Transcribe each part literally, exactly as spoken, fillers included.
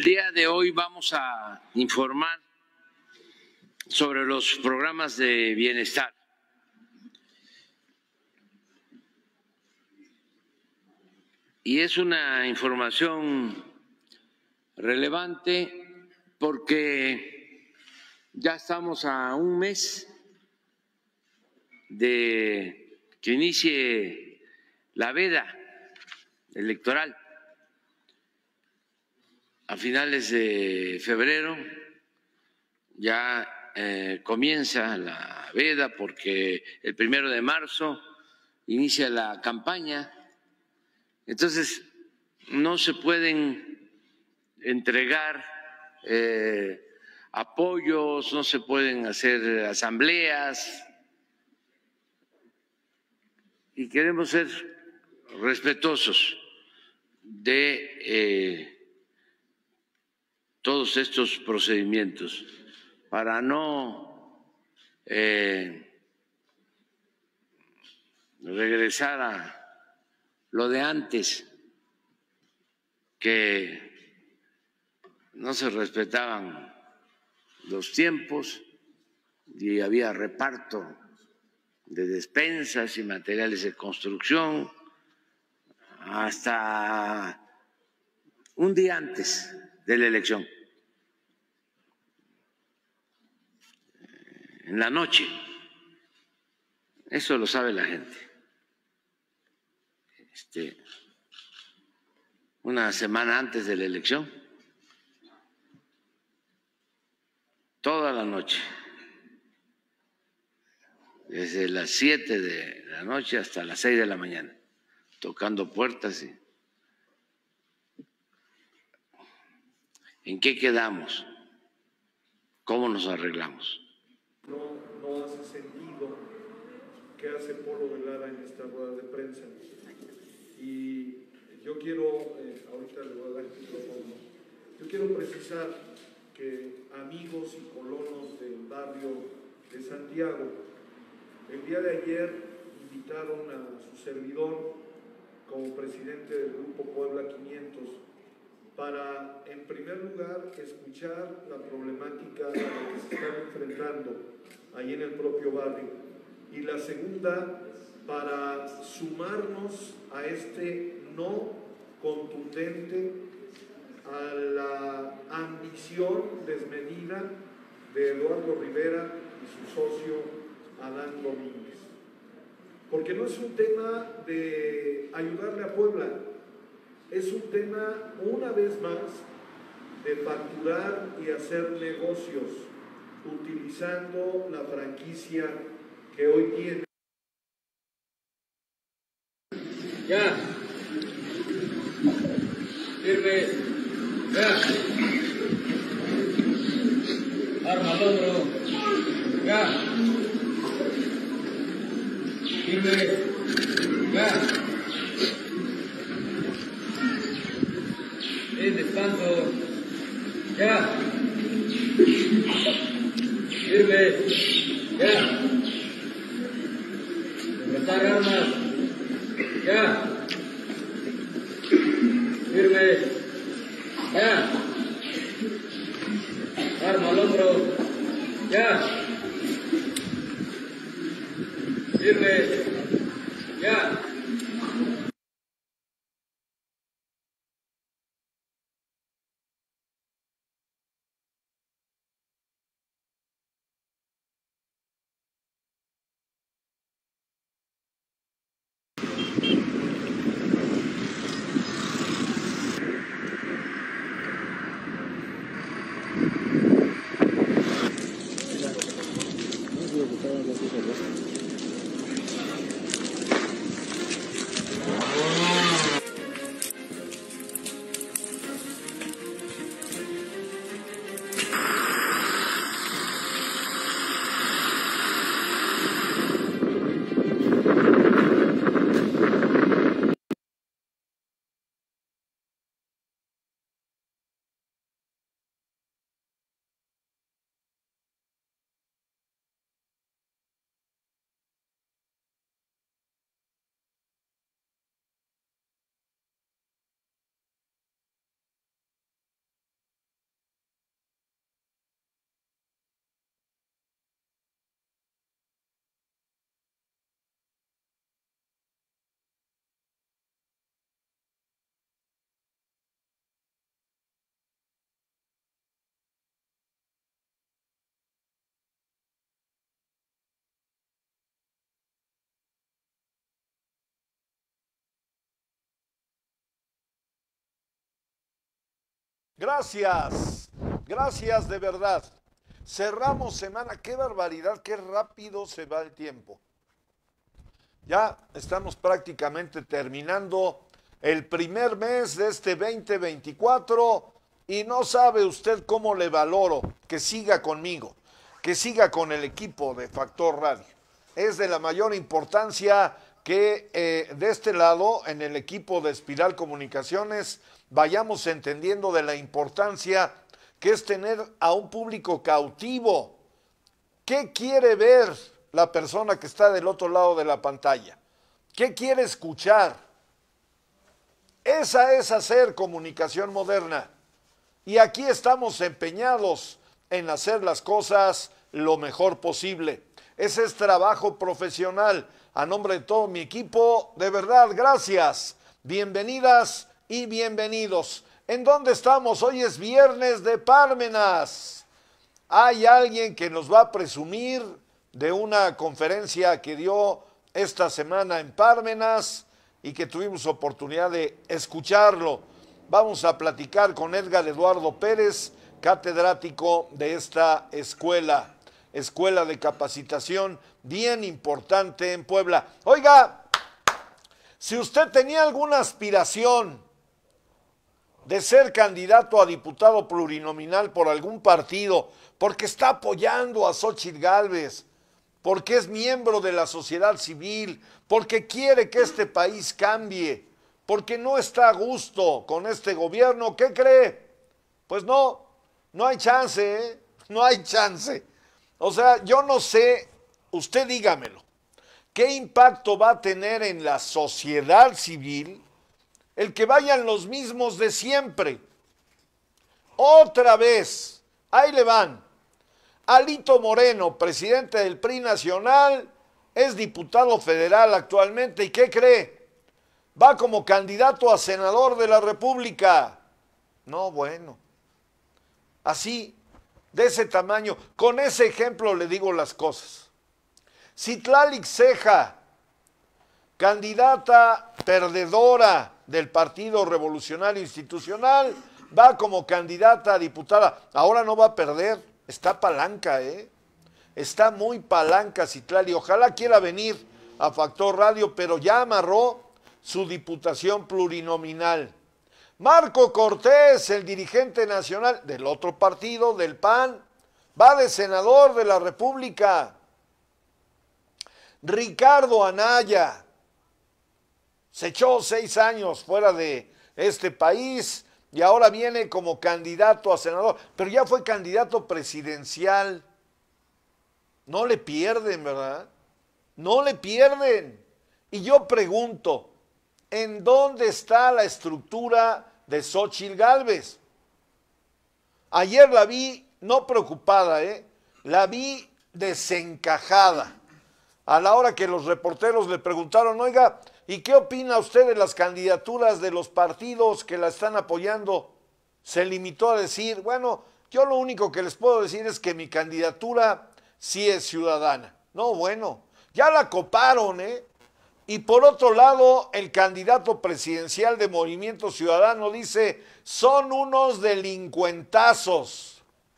El día de hoy vamos a informar sobre los programas de bienestar. Y es una información relevante porque ya estamos a un mes de que inicie la veda electoral. A finales de febrero ya eh, comienza la veda porque el primero de marzo inicia la campaña. Entonces, no se pueden entregar eh, apoyos, no se pueden hacer asambleas y queremos ser respetuosos de eh, todos estos procedimientos para no eh, regresar a lo de antes, que no se respetaban los tiempos y había reparto de despensas y materiales de construcción hasta un día antes de la elección, en la noche. Eso lo sabe la gente. Este, una semana antes de la elección, toda la noche, desde las siete de la noche hasta las seis de la mañana, tocando puertas. Y ¿en qué quedamos? ¿Cómo nos arreglamos? No, no hace sentido que hace Polo de Lara en esta rueda de prensa. Y yo quiero, eh, ahorita le voy a dar el micrófono, yo quiero precisar que amigos y colonos del barrio de Santiago, el día de ayer invitaron a su servidor como presidente del Grupo Puebla quinientos para, en primer lugar, escuchar la problemática a la que se están enfrentando ahí en el propio barrio, y la segunda, para sumarnos a este no contundente a la ambición desmedida de Eduardo Rivera y su socio Adán Domínguez. Porque no es un tema de ayudarle a Puebla, es un tema, una vez más, de facturar y hacer negocios utilizando la franquicia que hoy tiene. Ya. Firme. Ya. Arma al hombro. Ya. Firme. Ya. En descanso. Ya. Firme. Ya. Levantar armas. Ya. Firme. Ya. Arma al hombro. Ya. Firme. Ya. Gracias, gracias de verdad. Cerramos semana, qué barbaridad, qué rápido se va el tiempo. Ya estamos prácticamente terminando el primer mes de este veinte veinticuatro y no sabe usted cómo le valoro que siga conmigo, que siga con el equipo de Factor Radio. Es de la mayor importancia que eh, de este lado, en el equipo de Espiral Comunicaciones, vayamos entendiendo de la importancia que es tener a un público cautivo. ¿Qué quiere ver la persona que está del otro lado de la pantalla? ¿Qué quiere escuchar? Esa es hacer comunicación moderna. Y aquí estamos empeñados en hacer las cosas lo mejor posible. Ese es trabajo profesional. A nombre de todo mi equipo, de verdad, gracias. Bienvenidas y bienvenidos. ¿En dónde estamos? Hoy es viernes de Pármenas. Hay alguien que nos va a presumir de una conferencia que dio esta semana en Pármenas y que tuvimos oportunidad de escucharlo. Vamos a platicar con Edgar Eduardo Pérez, catedrático de esta escuela, escuela de capacitación bien importante en Puebla. Oiga, si usted tenía alguna aspiración de ser candidato a diputado plurinominal por algún partido, porque está apoyando a Xóchitl Gálvez, porque es miembro de la sociedad civil, porque quiere que este país cambie, porque no está a gusto con este gobierno, ¿qué cree? Pues no, no hay chance, ¿eh? No hay chance. O sea, yo no sé, usted dígamelo, ¿qué impacto va a tener en la sociedad civil el que vayan los mismos de siempre? Otra vez, ahí le van. Alito Moreno, presidente del P R I nacional, es diputado federal actualmente, ¿y qué cree? Va como candidato a senador de la República. No, bueno. Así, de ese tamaño, con ese ejemplo le digo las cosas. Citlali Ceja, candidata perdedora del Partido Revolucionario Institucional, va como candidata a diputada. Ahora no va a perder, está palanca, ¿eh? Está muy palanca Citlali. Ojalá quiera venir a Factor Radio, pero ya amarró su diputación plurinominal. Marco Cortés, el dirigente nacional del otro partido, del P A N, va de senador de la República. Ricardo Anaya se echó seis años fuera de este país y ahora viene como candidato a senador, pero ya fue candidato presidencial. No le pierden, ¿verdad? No le pierden. Y yo pregunto, ¿en dónde está la estructura de Xóchitl Gálvez? Ayer la vi no preocupada, ¿eh? La vi desencajada. A la hora que los reporteros le preguntaron, oiga, ¿y qué opina usted de las candidaturas de los partidos que la están apoyando? Se limitó a decir, bueno, yo lo único que les puedo decir es que mi candidatura sí es ciudadana. No, bueno, ya la coparon, ¿eh? Y por otro lado, el candidato presidencial de Movimiento Ciudadano dice, son unos delincuentazos.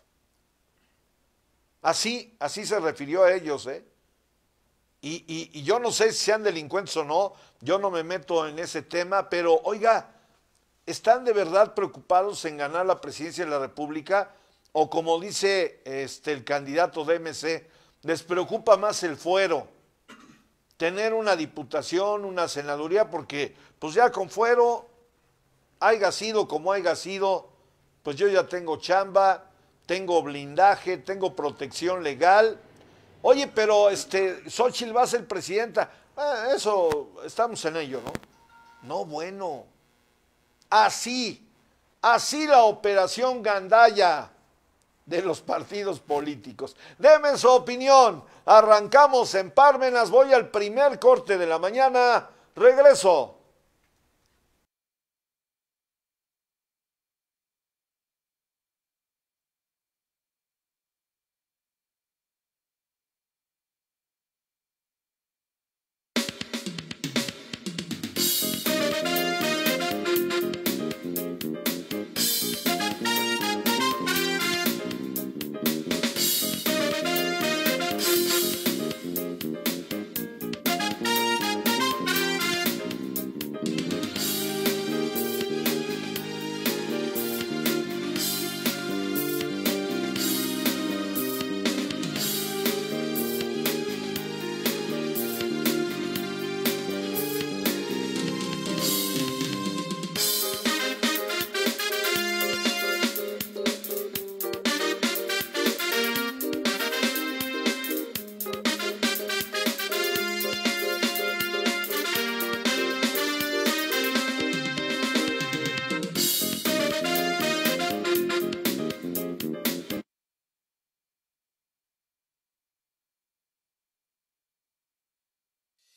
Así, así se refirió a ellos, ¿eh? Y, y, y yo no sé si sean delincuentes o no, yo no me meto en ese tema, pero oiga, ¿están de verdad preocupados en ganar la presidencia de la República? O como dice este, el candidato de M C, les preocupa más el fuero, tener una diputación, una senaduría, porque pues ya con fuero, haya sido como haya sido, pues yo ya tengo chamba, tengo blindaje, tengo protección legal. Oye, pero este, Xóchitl va a ser presidenta. Ah, eso, estamos en ello, ¿no? No, bueno. Así, así la operación gandalla de los partidos políticos. Deme su opinión. Arrancamos en Pármenas. Voy al primer corte de la mañana. Regreso.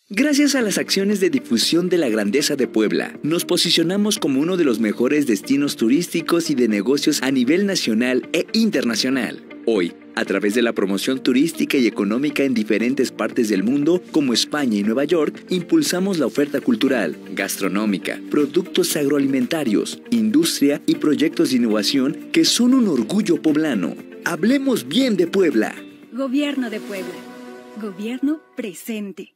Gracias a las acciones de difusión de la grandeza de Puebla, nos posicionamos como uno de los mejores destinos turísticos y de negocios a nivel nacional e internacional. Hoy, a través de la promoción turística y económica en diferentes partes del mundo, como España y Nueva York, impulsamos la oferta cultural, gastronómica, productos agroalimentarios, industria y proyectos de innovación que son un orgullo poblano. Hablemos bien de Puebla. Gobierno de Puebla. Gobierno presente.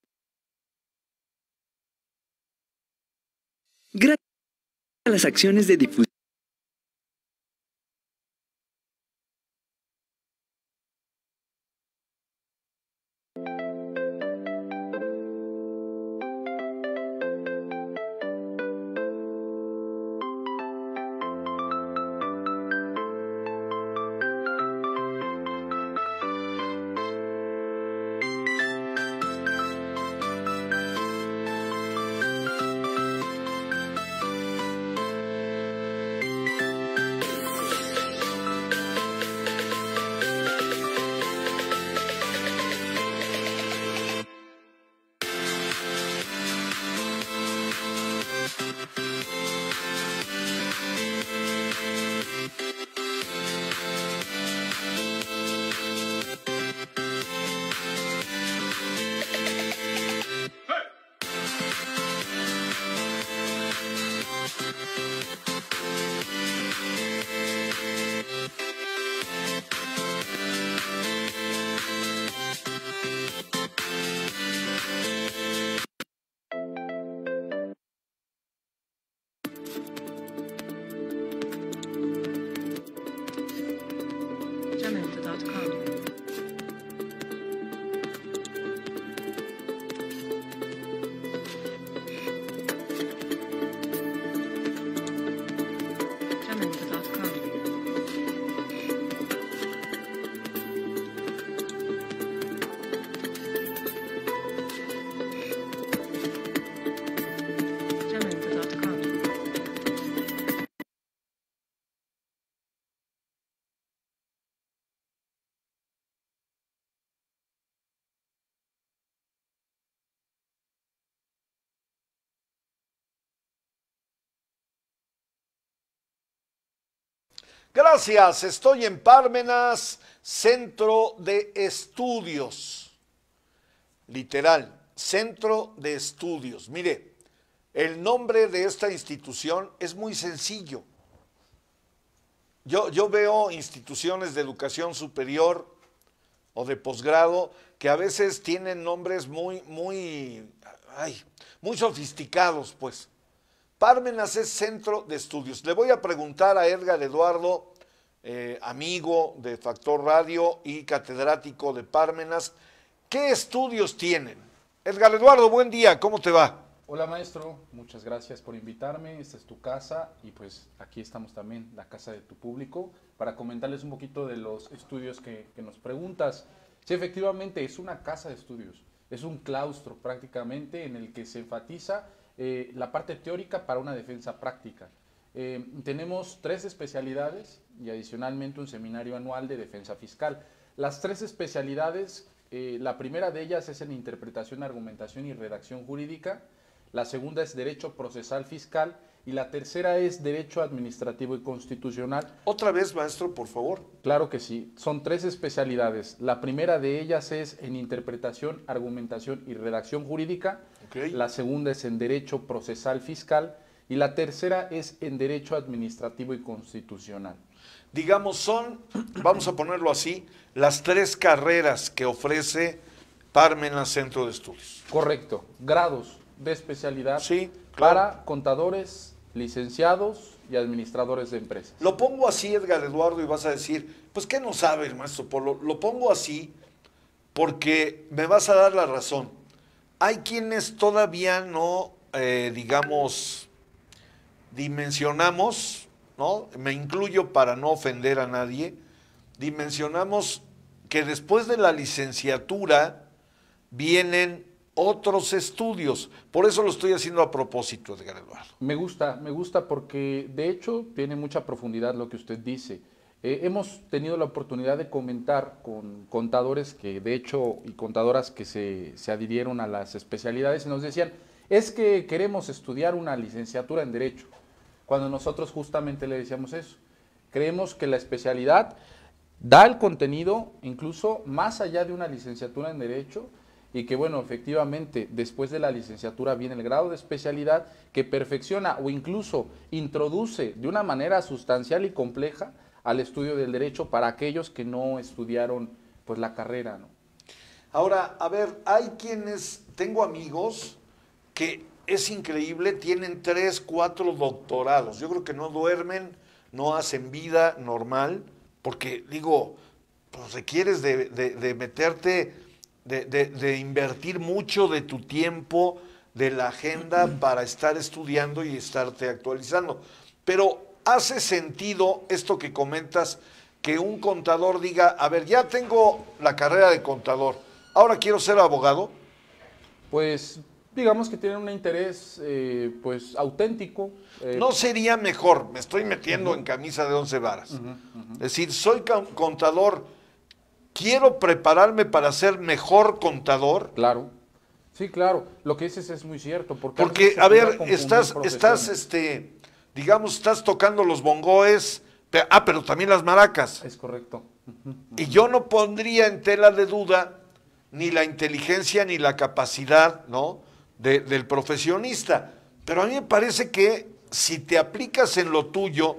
Gracias a las acciones de difusión. Gracias, estoy en Pármenas, Centro de Estudios. Literal, Centro de Estudios. Mire, el nombre de esta institución es muy sencillo. Yo, yo veo instituciones de educación superior o de posgrado que a veces tienen nombres muy, muy, ay, muy sofisticados, pues. Pármenas es Centro de Estudios. Le voy a preguntar a Edgar Eduardo, eh, amigo de Factor Radio y catedrático de Pármenas, ¿qué estudios tienen? Edgar Eduardo, buen día, ¿cómo te va? Hola maestro, muchas gracias por invitarme, esta es tu casa y pues aquí estamos también, la casa de tu público, para comentarles un poquito de los estudios que, que nos preguntas. Sí, efectivamente es una casa de estudios, es un claustro prácticamente en el que se enfatiza Eh, la parte teórica para una defensa práctica. Eh, tenemos tres especialidades y adicionalmente un seminario anual de defensa fiscal. Las tres especialidades, eh, la primera de ellas es en interpretación, argumentación y redacción jurídica, la segunda es derecho procesal fiscal y la tercera es derecho administrativo y constitucional. Otra vez, maestro, por favor. Claro que sí, son tres especialidades. La primera de ellas es en interpretación, argumentación y redacción jurídica. Okay. La segunda es en derecho procesal fiscal y la tercera es en derecho administrativo y constitucional. Digamos, son, vamos a ponerlo así, las tres carreras que ofrece Pármenas Centro de Estudios. Correcto, grados de especialidad, sí, claro, para contadores, licenciados y administradores de empresas. Lo pongo así, Edgar Eduardo, y vas a decir, pues ¿qué no sabe el maestro Polo? Lo pongo así porque me vas a dar la razón. Hay quienes todavía no, eh, digamos, dimensionamos, ¿no? Me incluyo para no ofender a nadie, dimensionamos que después de la licenciatura vienen otros estudios. Por eso lo estoy haciendo a propósito, Edgar Eduardo. Me gusta, me gusta porque de hecho tiene mucha profundidad lo que usted dice. Eh, hemos tenido la oportunidad de comentar con contadores que de hecho y contadoras que se, se adhirieron a las especialidades y nos decían, es que queremos estudiar una licenciatura en Derecho, cuando nosotros justamente le decíamos eso. Creemos que la especialidad da el contenido incluso más allá de una licenciatura en Derecho y que bueno, efectivamente después de la licenciatura viene el grado de especialidad que perfecciona o incluso introduce de una manera sustancial y compleja al estudio del derecho para aquellos que no estudiaron pues la carrera, ¿no? Ahora, a ver, hay quienes, tengo amigos que es increíble, tienen tres, cuatro doctorados. Yo creo que no duermen, no hacen vida normal, porque digo, pues requieres de, de, de meterte, de, de, de invertir mucho de tu tiempo, de la agenda para estar estudiando y estarte actualizando. Pero ¿hace sentido esto que comentas, que un contador diga, a ver, ya tengo la carrera de contador, ahora quiero ser abogado? Pues digamos que tienen un interés eh, pues auténtico. Eh. ¿No sería mejor, me estoy metiendo uh-huh. en camisa de once varas, uh-huh, uh-huh. es decir, soy contador, quiero prepararme para ser mejor contador? Claro, sí, claro, lo que dices es muy cierto. Porque, porque a ver, estás, estás, este, digamos, estás tocando los bongoes, pero, ah, pero también las maracas. Es correcto. Uh-huh, uh-huh. Y yo no pondría en tela de duda ni la inteligencia ni la capacidad, ¿no?, De, del profesionista, pero a mí me parece que si te aplicas en lo tuyo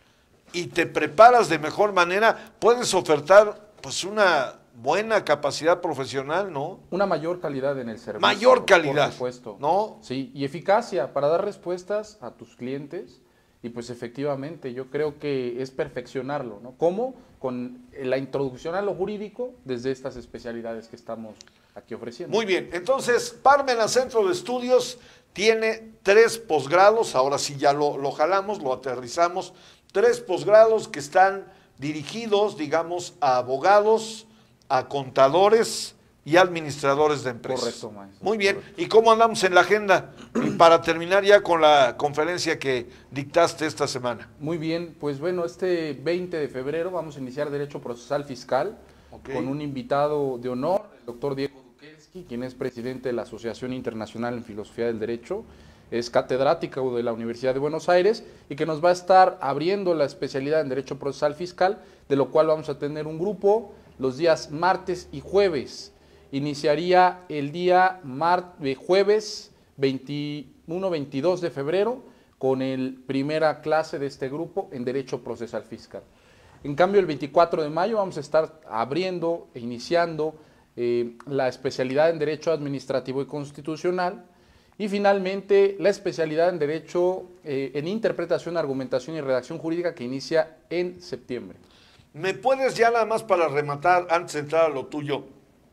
y te preparas de mejor manera, puedes ofertar pues una buena capacidad profesional, ¿no? Una mayor calidad en el servicio. Mayor calidad, por supuesto, ¿no? Sí, y eficacia para dar respuestas a tus clientes y pues efectivamente yo creo que es perfeccionarlo, ¿no? ¿Cómo? Con la introducción a lo jurídico desde estas especialidades que estamos aquí ofreciendo. Muy bien, entonces Parmenas Centro de Estudios tiene tres posgrados, ahora sí ya lo, lo jalamos, lo aterrizamos, tres posgrados que están dirigidos, digamos, a abogados, a contadores y administradores de empresas. Correcto, maestro. Muy bien, correcto. ¿Y cómo andamos en la agenda? Y para terminar ya con la conferencia que dictaste esta semana. Muy bien, pues bueno, este veinte de febrero vamos a iniciar Derecho Procesal Fiscal, okay, con un invitado de honor, el doctor Diego Duquesky, quien es presidente de la Asociación Internacional en Filosofía del Derecho, es catedrático de la Universidad de Buenos Aires y que nos va a estar abriendo la especialidad en Derecho Procesal Fiscal, de lo cual vamos a tener un grupo los días martes y jueves. Iniciaría el día mar jueves veintiuno veintidós de febrero con la primera clase de este grupo en Derecho Procesal Fiscal. En cambio, el veinticuatro de mayo vamos a estar abriendo e iniciando eh, la especialidad en Derecho Administrativo y Constitucional y finalmente la especialidad en Derecho eh, en Interpretación, Argumentación y Redacción Jurídica que inicia en septiembre. ¿Me puedes ya nada más para rematar, antes de entrar a lo tuyo,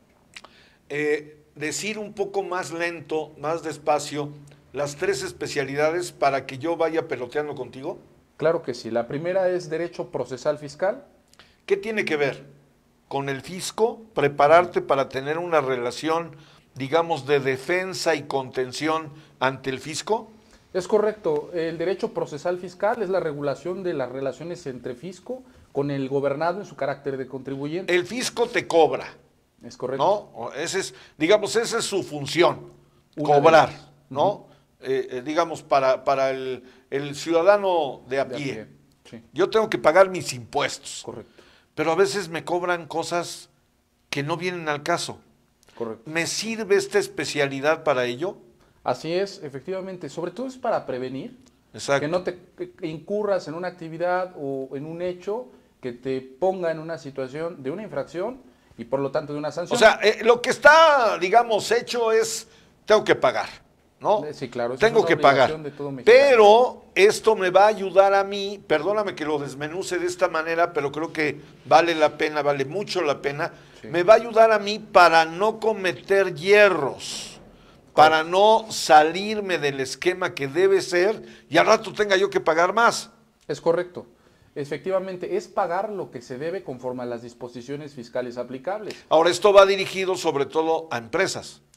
eh, decir un poco más lento, más despacio, las tres especialidades para que yo vaya peloteando contigo? Claro que sí. La primera es Derecho Procesal Fiscal. ¿Qué tiene que ver con el fisco? Prepararte para tener una relación, digamos, de defensa y contención ante el fisco. Es correcto. El Derecho Procesal Fiscal es la regulación de las relaciones entre fisco con el gobernado en su carácter de contribuyente. El fisco te cobra. Es correcto. ¿No? Ese es, digamos, esa es su función, Una cobrar, de ellas. ¿no? Uh-huh. eh, eh, digamos, para, para el, el ciudadano de a De a pie. pie, sí. Yo tengo que pagar mis impuestos. Correcto. Pero a veces me cobran cosas que no vienen al caso. Correcto. ¿Me sirve esta especialidad para ello? Así es, efectivamente. Sobre todo es para prevenir. Exacto. Que no te que incurras en una actividad o en un hecho que te ponga en una situación de una infracción y por lo tanto de una sanción. O sea, eh, lo que está, digamos, hecho es, tengo que pagar, ¿no? Sí, claro. Tengo que pagar. Pero esto me va a ayudar a mí, perdóname que lo desmenuce de esta manera, pero creo que vale la pena, vale mucho la pena. Sí. Me va a ayudar a mí para no cometer hierros, para no salirme del esquema que debe ser y al rato tenga yo que pagar más. Es correcto. Efectivamente, es pagar lo que se debe conforme a las disposiciones fiscales aplicables. Ahora, esto va dirigido sobre todo a empresas.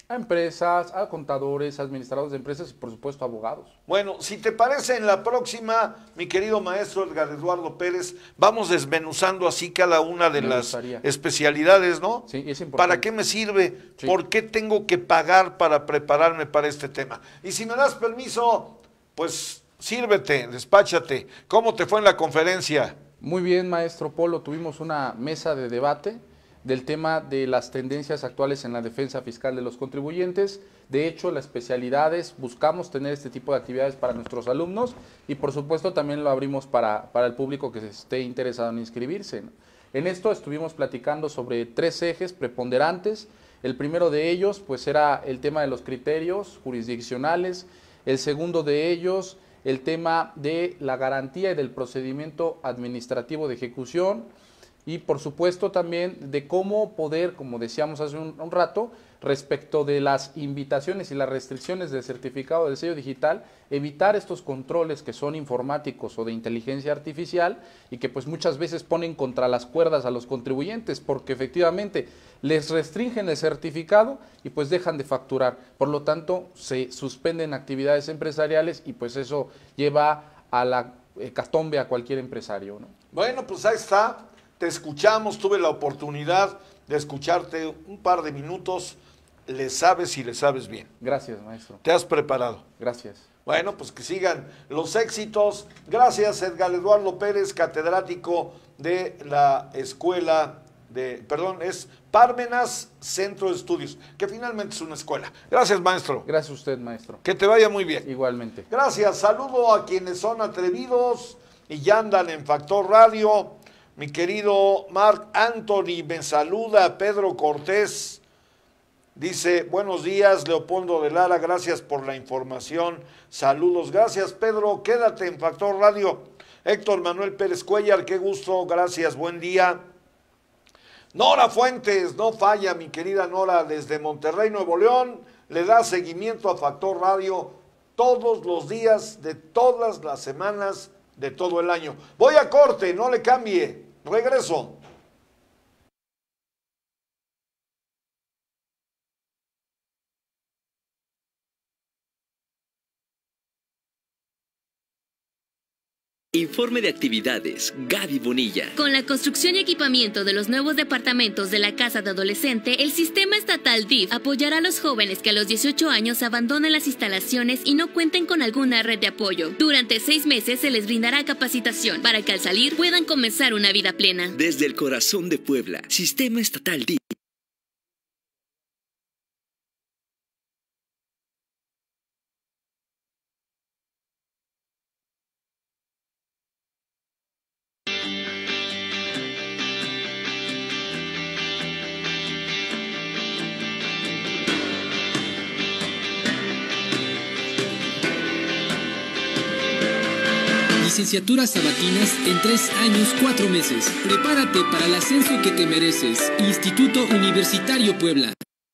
A empresas, a contadores, administradores de empresas y por supuesto abogados. Bueno, si te parece, en la próxima, mi querido maestro Edgar Eduardo Pérez, vamos desmenuzando así cada una de Me las gustaría. especialidades, ¿no? Sí, es importante. ¿Para qué me sirve? Sí. ¿Por qué tengo que pagar para prepararme para este tema? Y si me das permiso, pues sírvete, despáchate. ¿Cómo te fue en la conferencia? Muy bien, maestro Polo, tuvimos una mesa de debate del tema de las tendencias actuales en la defensa fiscal de los contribuyentes. De hecho, las especialidades, buscamos tener este tipo de actividades para nuestros alumnos y por supuesto también lo abrimos para, para el público que esté interesado en inscribirse, ¿no? En esto estuvimos platicando sobre tres ejes preponderantes. El primero de ellos pues era el tema de los criterios jurisdiccionales, el segundo de ellos el tema de la garantía y del procedimiento administrativo de ejecución, y por supuesto también de cómo poder, como decíamos hace un, un rato, respecto de las invitaciones y las restricciones del certificado del sello digital, evitar estos controles que son informáticos o de inteligencia artificial y que pues muchas veces ponen contra las cuerdas a los contribuyentes porque efectivamente les restringen el certificado y pues dejan de facturar. Por lo tanto, se suspenden actividades empresariales y pues eso lleva a la hecatombe a cualquier empresario, ¿no? Bueno, pues ahí está. Te escuchamos, tuve la oportunidad de escucharte un par de minutos, le sabes y le sabes bien. Gracias, maestro. Te has preparado. Gracias. Bueno, pues que sigan los éxitos. Gracias, Edgar Eduardo Pérez, catedrático de la escuela de, perdón, es Pármenas Centro de Estudios, que finalmente es una escuela. Gracias, maestro. Gracias a usted, maestro. Que te vaya muy bien. Igualmente. Gracias, saludo a quienes son atrevidos y ya andan en Factor Radio. Mi querido Mark Anthony me saluda, Pedro Cortés dice, buenos días, Leopoldo de Lara, gracias por la información, saludos, gracias Pedro, quédate en Factor Radio. Héctor Manuel Pérez Cuellar, qué gusto, gracias, buen día. Nora Fuentes, no falla mi querida Nora, desde Monterrey, Nuevo León, le da seguimiento a Factor Radio todos los días de todas las semanas de todo el año. Voy a corte, no le cambie, regreso. Informe de actividades, Gaby Bonilla. Con la construcción y equipamiento de los nuevos departamentos de la Casa de Adolescente, el Sistema Estatal D I F apoyará a los jóvenes que a los dieciocho años abandonen las instalaciones y no cuenten con alguna red de apoyo. Durante seis meses se les brindará capacitación para que al salir puedan comenzar una vida plena. Desde el corazón de Puebla, Sistema Estatal D I F. Licenciaturas sabatinas en tres años, cuatro meses. Prepárate para el ascenso que te mereces. Instituto Universitario Puebla.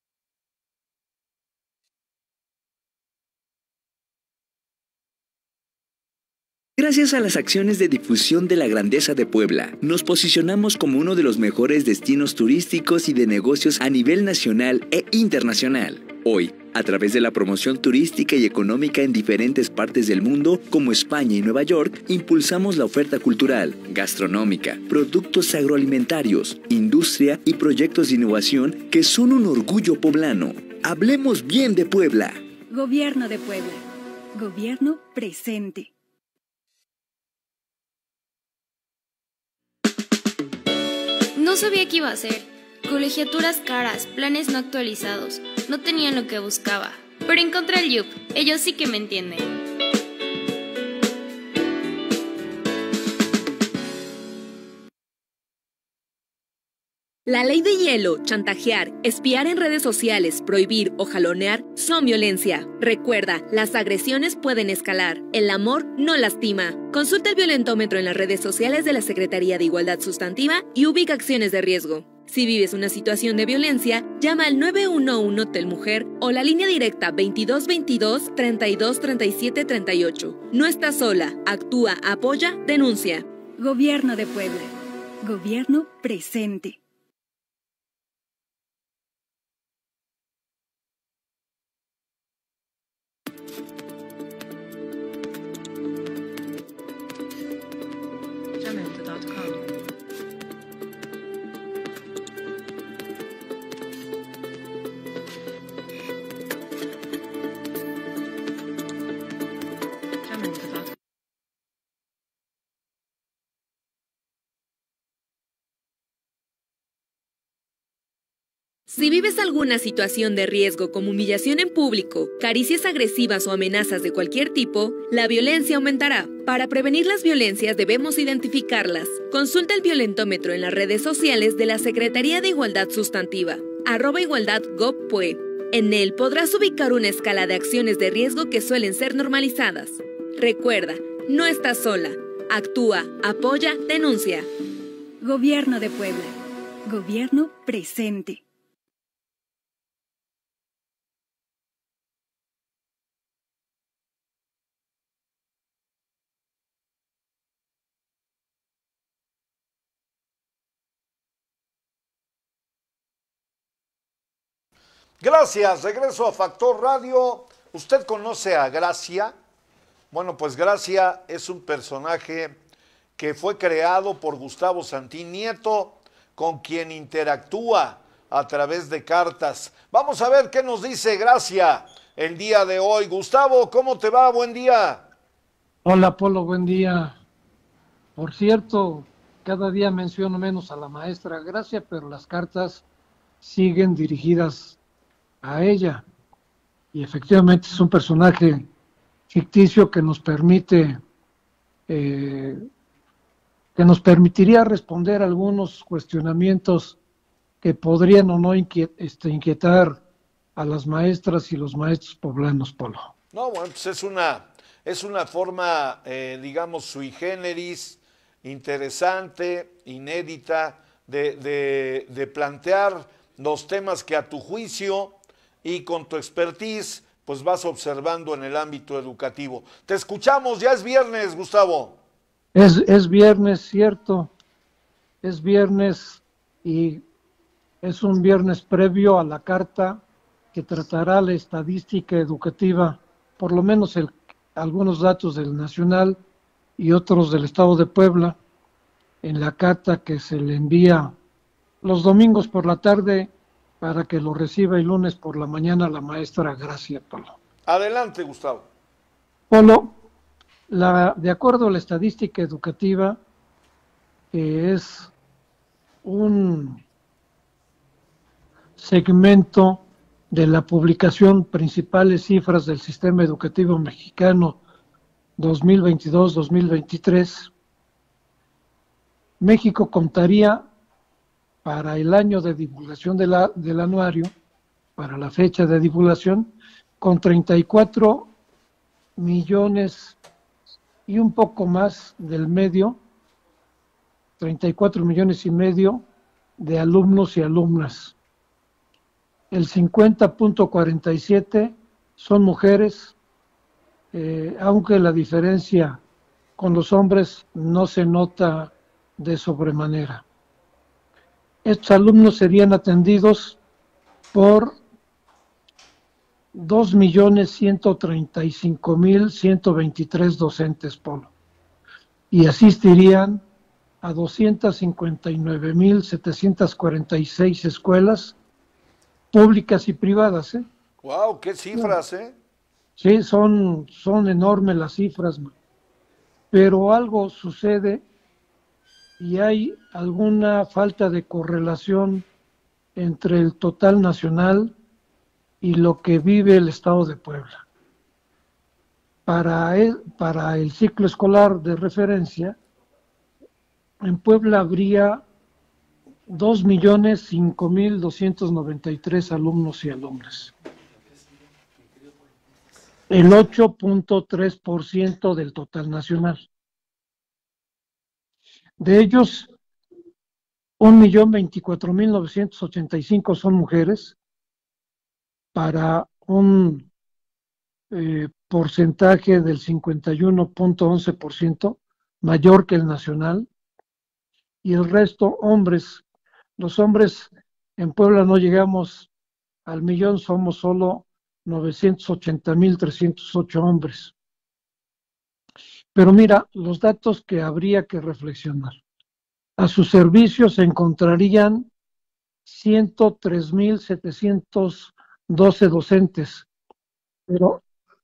Gracias a las acciones de difusión de la grandeza de Puebla, nos posicionamos como uno de los mejores destinos turísticos y de negocios a nivel nacional e internacional. Hoy, a través de la promoción turística y económica en diferentes partes del mundo, como España y Nueva York, impulsamos la oferta cultural, gastronómica, productos agroalimentarios, industria y proyectos de innovación que son un orgullo poblano. Hablemos bien de Puebla. Gobierno de Puebla. Gobierno presente. No sabía qué iba a hacer. Colegiaturas caras, planes no actualizados. No tenían lo que buscaba. Pero encontré el Yup. Ellos sí que me entienden. La ley de hielo, chantajear, espiar en redes sociales, prohibir o jalonear son violencia. Recuerda, las agresiones pueden escalar. El amor no lastima. Consulta el violentómetro en las redes sociales de la Secretaría de Igualdad Sustantiva y ubica acciones de riesgo. Si vives una situación de violencia, llama al nueve uno uno Telmujer o la línea directa veintidós veintidós, treinta y dos, treinta y siete, treinta y ocho. No estás sola. Actúa, apoya, denuncia. Gobierno de Puebla. Gobierno presente. dot com. Si vives alguna situación de riesgo como humillación en público, caricias agresivas o amenazas de cualquier tipo, la violencia aumentará. Para prevenir las violencias debemos identificarlas. Consulta el violentómetro en las redes sociales de la Secretaría de Igualdad Sustantiva, arroba igualdad gob pue. En él podrás ubicar una escala de acciones de riesgo que suelen ser normalizadas. Recuerda, no estás sola. Actúa, apoya, denuncia. Gobierno de Puebla. Gobierno presente. Gracias, regreso a Factor Radio. ¿Usted conoce a Gracia? Bueno, pues Gracia es un personaje que fue creado por Gustavo Santín Nieto, con quien interactúa a través de cartas. Vamos a ver qué nos dice Gracia el día de hoy. Gustavo, ¿cómo te va? Buen día. Hola, Polo, buen día. Por cierto, cada día menciono menos a la maestra Gracia, pero las cartas siguen dirigidas a ella, y efectivamente es un personaje ficticio que nos permite eh, que nos permitiría responder algunos cuestionamientos que podrían o no inquiet, este, inquietar a las maestras y los maestros poblanos, Polo. No, bueno, pues es una, es una forma, eh, digamos, sui generis, interesante, inédita, de, de, de plantear los temas que a tu juicio y con tu expertise, pues vas observando en el ámbito educativo. Te escuchamos, ya es viernes, Gustavo. Es, es viernes, cierto, es viernes y es un viernes previo a la carta que tratará la estadística educativa, por lo menos el, algunos datos del Nacional y otros del Estado de Puebla, en la carta que se le envía los domingos por la tarde para que lo reciba el lunes por la mañana la maestra Gracia, Polo. Adelante, Gustavo. Polo, la, de acuerdo a la estadística educativa, que es un segmento de la publicación Principales Cifras del Sistema Educativo Mexicano dos mil veintidós dos mil veintitrés, México contaría para el año de divulgación de la, del anuario, para la fecha de divulgación, con treinta y cuatro millones y un poco más del medio, treinta y cuatro millones y medio de alumnos y alumnas. El cincuenta punto cuarenta y siete son mujeres, eh, aunque la diferencia con los hombres no se nota de sobremanera. Estos alumnos serían atendidos por dos millones ciento treinta y cinco mil ciento veintitrés docentes, Polo, y asistirían a doscientas cincuenta y nueve mil setecientas cuarenta y seis escuelas públicas y privadas, ¿eh? ¡Wow! ¡Qué cifras, eh! Sí, son, son enormes las cifras, pero algo sucede y hay alguna falta de correlación entre el total nacional y lo que vive el Estado de Puebla. Para el, para el ciclo escolar de referencia, en Puebla habría dos millones cinco mil doscientos noventa y tres alumnos y alumnas. El ocho punto tres por ciento del total nacional. De ellos, un millón veinticuatro mil novecientos ochenta y cinco son mujeres, para un eh, porcentaje del cincuenta y uno punto once por ciento, mayor que el nacional, y el resto hombres. Los hombres en Puebla no llegamos al millón, somos solo novecientos ochenta mil trescientos ocho hombres. Pero mira, los datos que habría que reflexionar. a su servicio se encontrarían ciento tres mil setecientos doce docentes, pero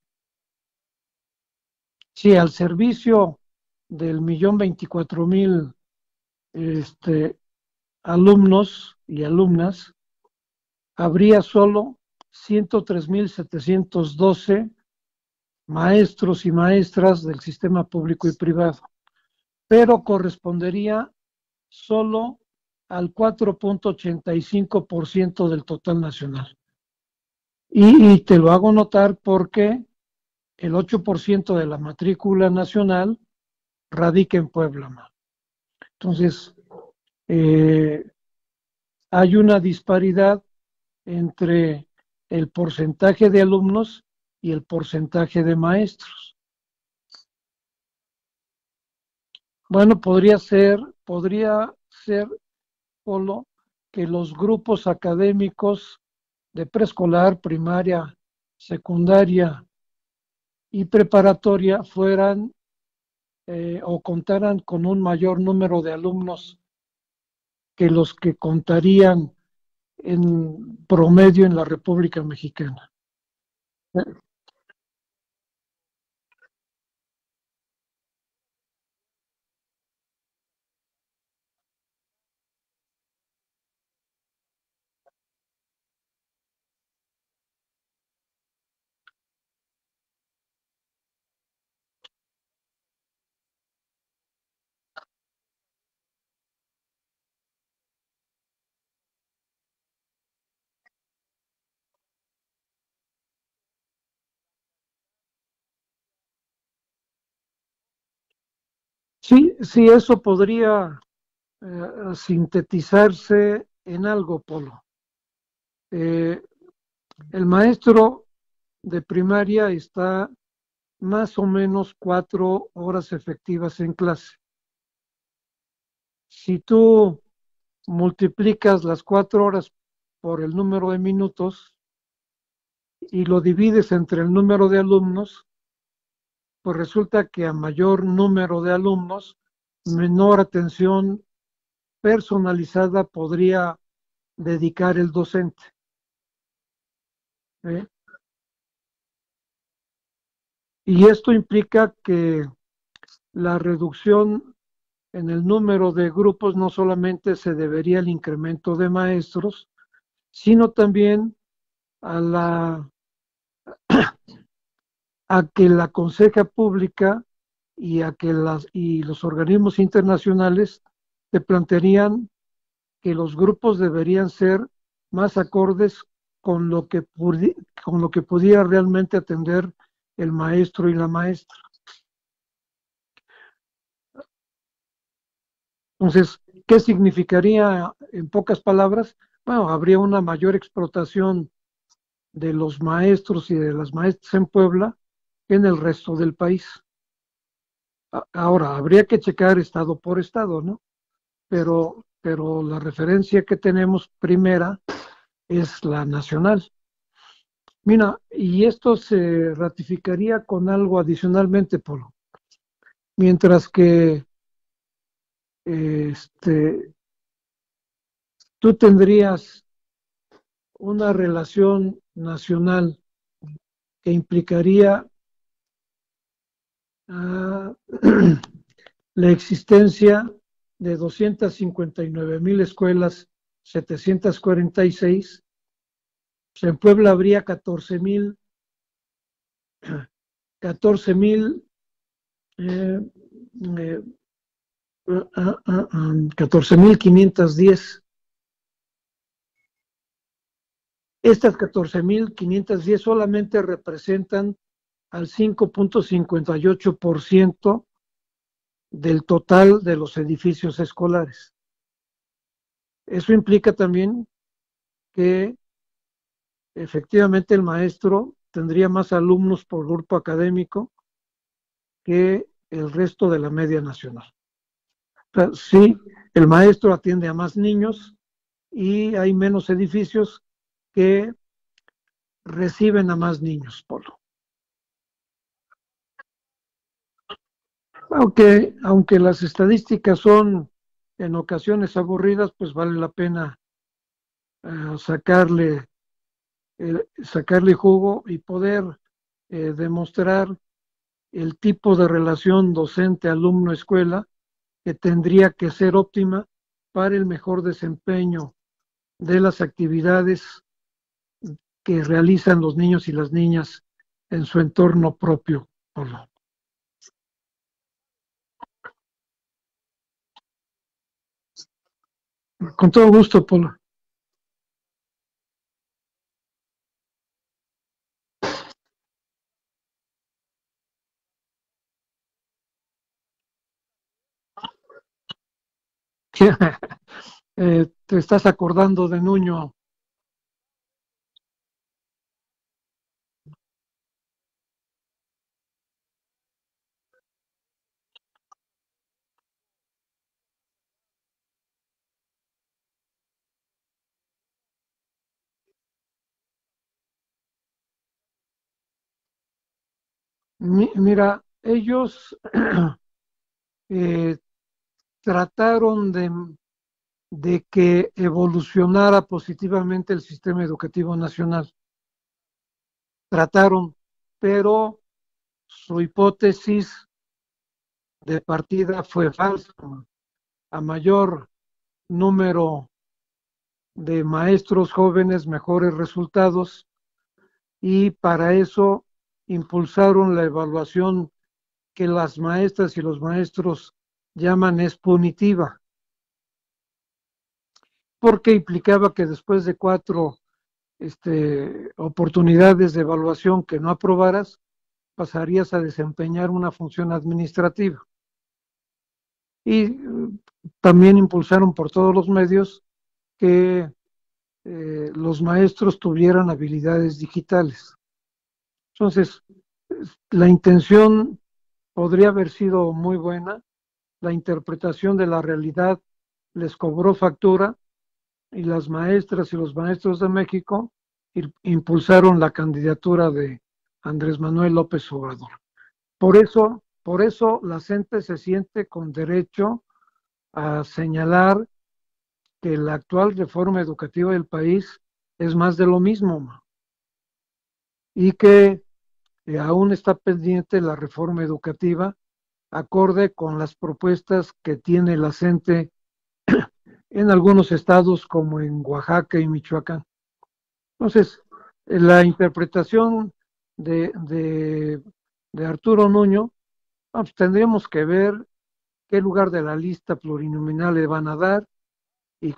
sí, al servicio del millón veinticuatro mil este, alumnos y alumnas, habría solo ciento tres mil setecientos doce maestros y maestras del sistema público y privado, pero correspondería solo al cuatro punto ochenta y cinco por ciento del total nacional. Y, y te lo hago notar porque el ocho por ciento de la matrícula nacional radica en Puebla. Entonces, eh, hay una disparidad entre el porcentaje de alumnos y el porcentaje de maestros. Bueno, podría ser, podría ser, Polo, que los grupos académicos de preescolar, primaria, secundaria y preparatoria fueran eh, o contaran con un mayor número de alumnos que los que contarían en promedio en la República Mexicana. Sí, sí, eso podría eh, sintetizarse en algo, Polo. Eh, el maestro de primaria está más o menos cuatro horas efectivas en clase. Si tú multiplicas las cuatro horas por el número de minutos y lo divides entre el número de alumnos, pues resulta que a mayor número de alumnos, menor atención personalizada podría dedicar el docente. ¿Eh? Y esto implica que la reducción en el número de grupos no solamente se debería al incremento de maestros, sino también a la a que la Conseja Pública y a que las y los organismos internacionales te plantearían que los grupos deberían ser más acordes con lo que pudi- con lo que pudiera realmente atender el maestro y la maestra. Entonces, ¿qué significaría en pocas palabras? Bueno, habría una mayor explotación de los maestros y de las maestras en Puebla que en el resto del país. Ahora, habría que checar estado por estado, ¿no? Pero, pero la referencia que tenemos primera es la nacional. Mira, y esto se ratificaría con algo adicionalmente, Polo. Mientras que este, tú tendrías una relación nacional que implicaría uh, la existencia de doscientas cincuenta y nueve mil escuelas, setecientas cuarenta y seis, pues en Puebla habría catorce mil, catorce mil, eh, eh, uh, uh, uh, um, catorce mil quinientos diez. Estas catorce mil quinientos diez solamente representan al cinco punto cincuenta y ocho por ciento del total de los edificios escolares. Eso implica también que efectivamente el maestro tendría más alumnos por grupo académico que el resto de la media nacional. O sea, sí, el maestro atiende a más niños y hay menos edificios que reciben a más niños, Polo. Aunque, aunque las estadísticas son en ocasiones aburridas, pues vale la pena eh, sacarle, eh, sacarle jugo y poder eh, demostrar el tipo de relación docente-alumno-escuela que tendría que ser óptima para el mejor desempeño de las actividades que realizan los niños y las niñas en su entorno propio, Polo. Con todo gusto, Polo. eh, te estás acordando de Nuño. Mi, mira, ellos eh, trataron de, de que evolucionara positivamente el sistema educativo nacional. Trataron, pero su hipótesis de partida fue falsa. A mayor número de maestros jóvenes, mejores resultados, y para eso impulsaron la evaluación que las maestras y los maestros llaman es punitiva, porque implicaba que después de cuatro este, oportunidades de evaluación que no aprobaras, pasarías a desempeñar una función administrativa. Y también impulsaron por todos los medios que eh, los maestros tuvieran habilidades digitales. Entonces, la intención podría haber sido muy buena, la interpretación de la realidad les cobró factura y las maestras y los maestros de México impulsaron la candidatura de Andrés Manuel López Obrador. Por eso, por eso la gente se siente con derecho a señalar que la actual reforma educativa del país es más de lo mismo y que eh, aún está pendiente la reforma educativa acorde con las propuestas que tiene la gente en algunos estados como en Oaxaca y Michoacán. Entonces, la interpretación de, de, de Arturo Nuño, pues tendríamos que ver qué lugar de la lista plurinominal le van a dar y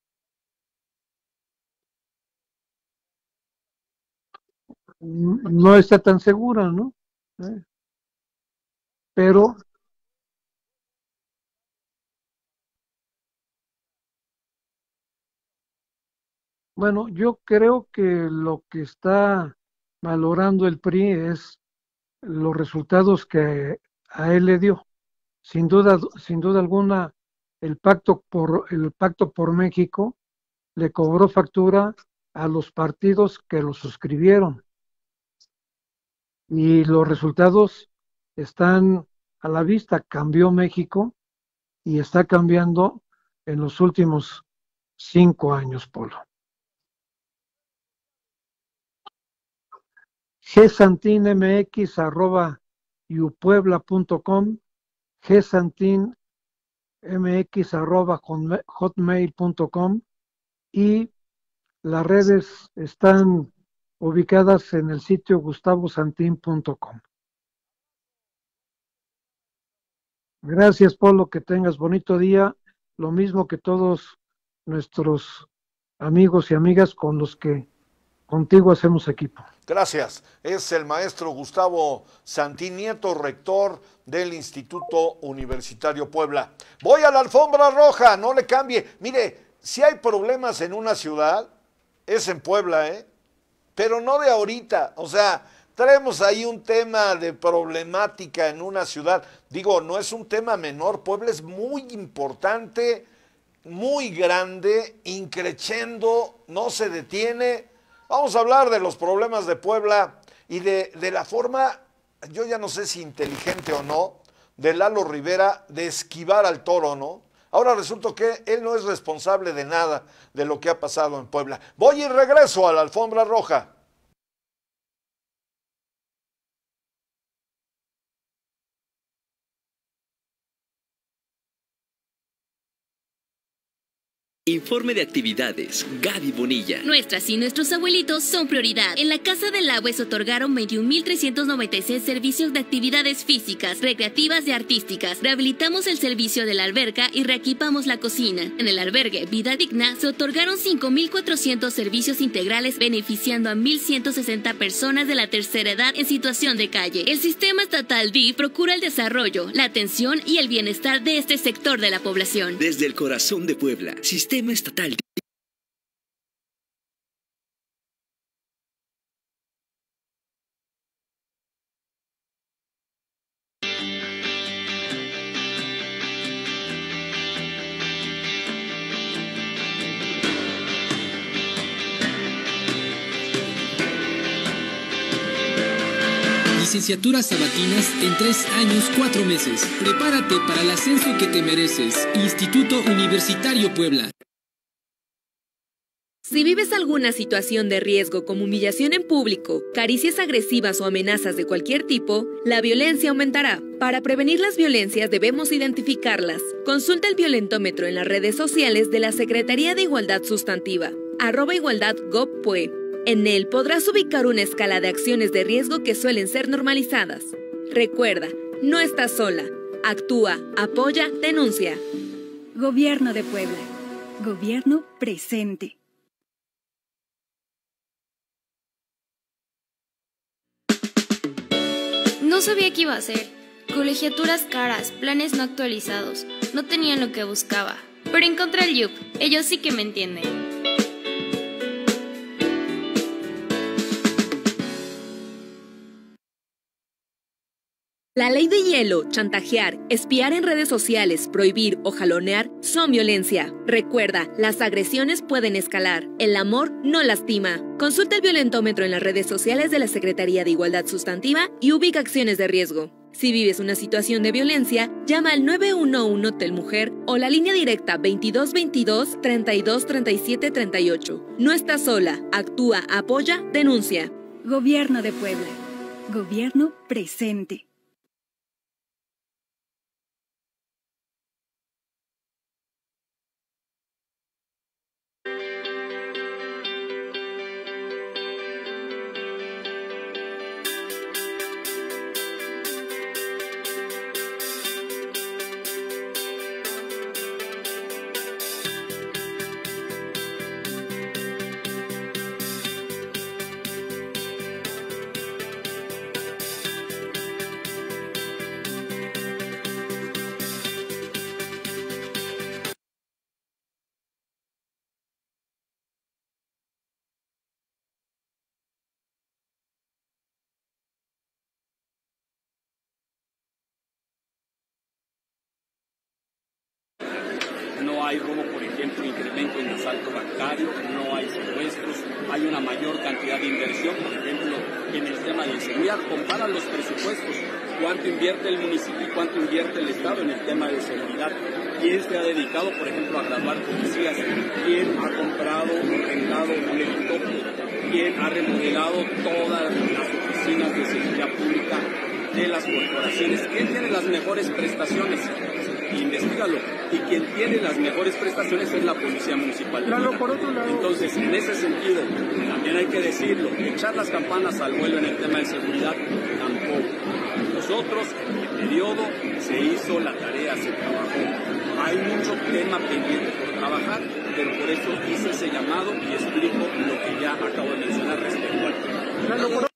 no está tan segura, ¿no? ¿Eh? Pero bueno, yo creo que lo que está valorando el P R I es los resultados que a él le dio. Sin duda, sin duda alguna, el pacto por el pacto por México le cobró factura a los partidos que lo suscribieron. Y los resultados están a la vista. Cambió México y está cambiando en los últimos cinco años, Polo. gsantinmx arroba upuebla punto com, gsantinmx arroba hotmail punto com, y las redes están ubicadas en el sitio gustavo santin punto com. Gracias, Polo, que tengas bonito día, lo mismo que todos nuestros amigos y amigas con los que contigo hacemos equipo. Gracias. Es el maestro Gustavo Santín Nieto, rector del Instituto Universitario Puebla. Voy a la alfombra roja, no le cambie. Mire, si hay problemas en una ciudad, es en Puebla, ¿eh? Pero no de ahorita. O sea, traemos ahí un tema de problemática en una ciudad. Digo, no es un tema menor. Puebla es muy importante, muy grande, increciendo, no se detiene. Vamos a hablar de los problemas de Puebla y de, de la forma, yo ya no sé si inteligente o no, de Lalo Rivera de esquivar al toro, ¿no? Ahora resulta que él no es responsable de nada de lo que ha pasado en Puebla. Voy y regreso a la alfombra roja. Informe de actividades, Gaby Bonilla. Nuestras y nuestros abuelitos son prioridad. En la Casa del Agua se otorgaron veintiún mil trescientos noventa y seis servicios de actividades físicas, recreativas y artísticas. Rehabilitamos el servicio de la alberca y reequipamos la cocina. En el albergue Vida Digna se otorgaron cinco mil cuatrocientos servicios integrales beneficiando a mil ciento sesenta personas de la tercera edad en situación de calle. El sistema estatal D I F procura el desarrollo, la atención y el bienestar de este sector de la población. Desde el corazón de Puebla, Sistema Estatal D I F. Licenciaturas sabatinas en tres años, cuatro meses. Prepárate para el ascenso que te mereces. Instituto Universitario Puebla. Si vives alguna situación de riesgo como humillación en público, caricias agresivas o amenazas de cualquier tipo, la violencia aumentará. Para prevenir las violencias debemos identificarlas. Consulta el violentómetro en las redes sociales de la Secretaría de Igualdad Sustantiva, arroba igualdad gob pue. En él podrás ubicar una escala de acciones de riesgo que suelen ser normalizadas. Recuerda, no estás sola. Actúa, apoya, denuncia. Gobierno de Puebla. Gobierno presente. No sabía qué iba a hacer. Colegiaturas caras, planes no actualizados. No tenían lo que buscaba. Pero encontré el Yup. Ellos sí que me entienden. La ley de hielo, chantajear, espiar en redes sociales, prohibir o jalonear son violencia. Recuerda, las agresiones pueden escalar. El amor no lastima. Consulta el violentómetro en las redes sociales de la Secretaría de Igualdad Sustantiva y ubica acciones de riesgo. Si vives una situación de violencia, llama al nueve uno uno Telmujer o la línea directa veintidós veintidós treinta y dos treinta y siete treinta y ocho. No estás sola. Actúa, apoya, denuncia. Gobierno de Puebla. Gobierno presente. No hay robo, por ejemplo, incremento en asalto bancario, no hay secuestros, hay una mayor cantidad de inversión, por ejemplo, en el tema de seguridad. Compara los presupuestos, cuánto invierte el municipio y cuánto invierte el Estado en el tema de seguridad. ¿Quién se ha dedicado, por ejemplo, a graduar policías? ¿Quién ha comprado o rentado un helicóptero? ¿Quién ha remodelado todas las oficinas de seguridad pública de las corporaciones? ¿Quién tiene las mejores prestaciones? Investígalo. Y quien tiene las mejores prestaciones es la Policía Municipal. Claro, por otro lado. Entonces, en ese sentido, también hay que decirlo, echar las campanas al vuelo en el tema de seguridad, tampoco. Nosotros, en el periodo, se hizo la tarea, se trabajó. Hay mucho tema pendiente por trabajar, pero por eso hice ese llamado y explico lo que ya acabo de mencionar respecto al tema. Claro, por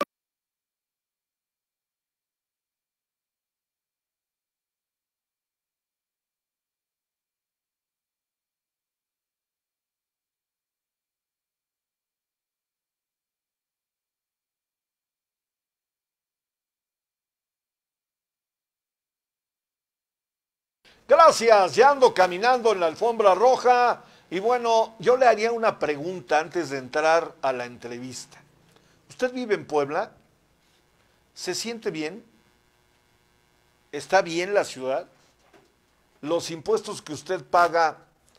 Gracias, ya ando caminando en la alfombra roja y bueno, yo le haría una pregunta antes de entrar a la entrevista. ¿Usted vive en Puebla? ¿Se siente bien? ¿Está bien la ciudad? los impuestos que usted paga,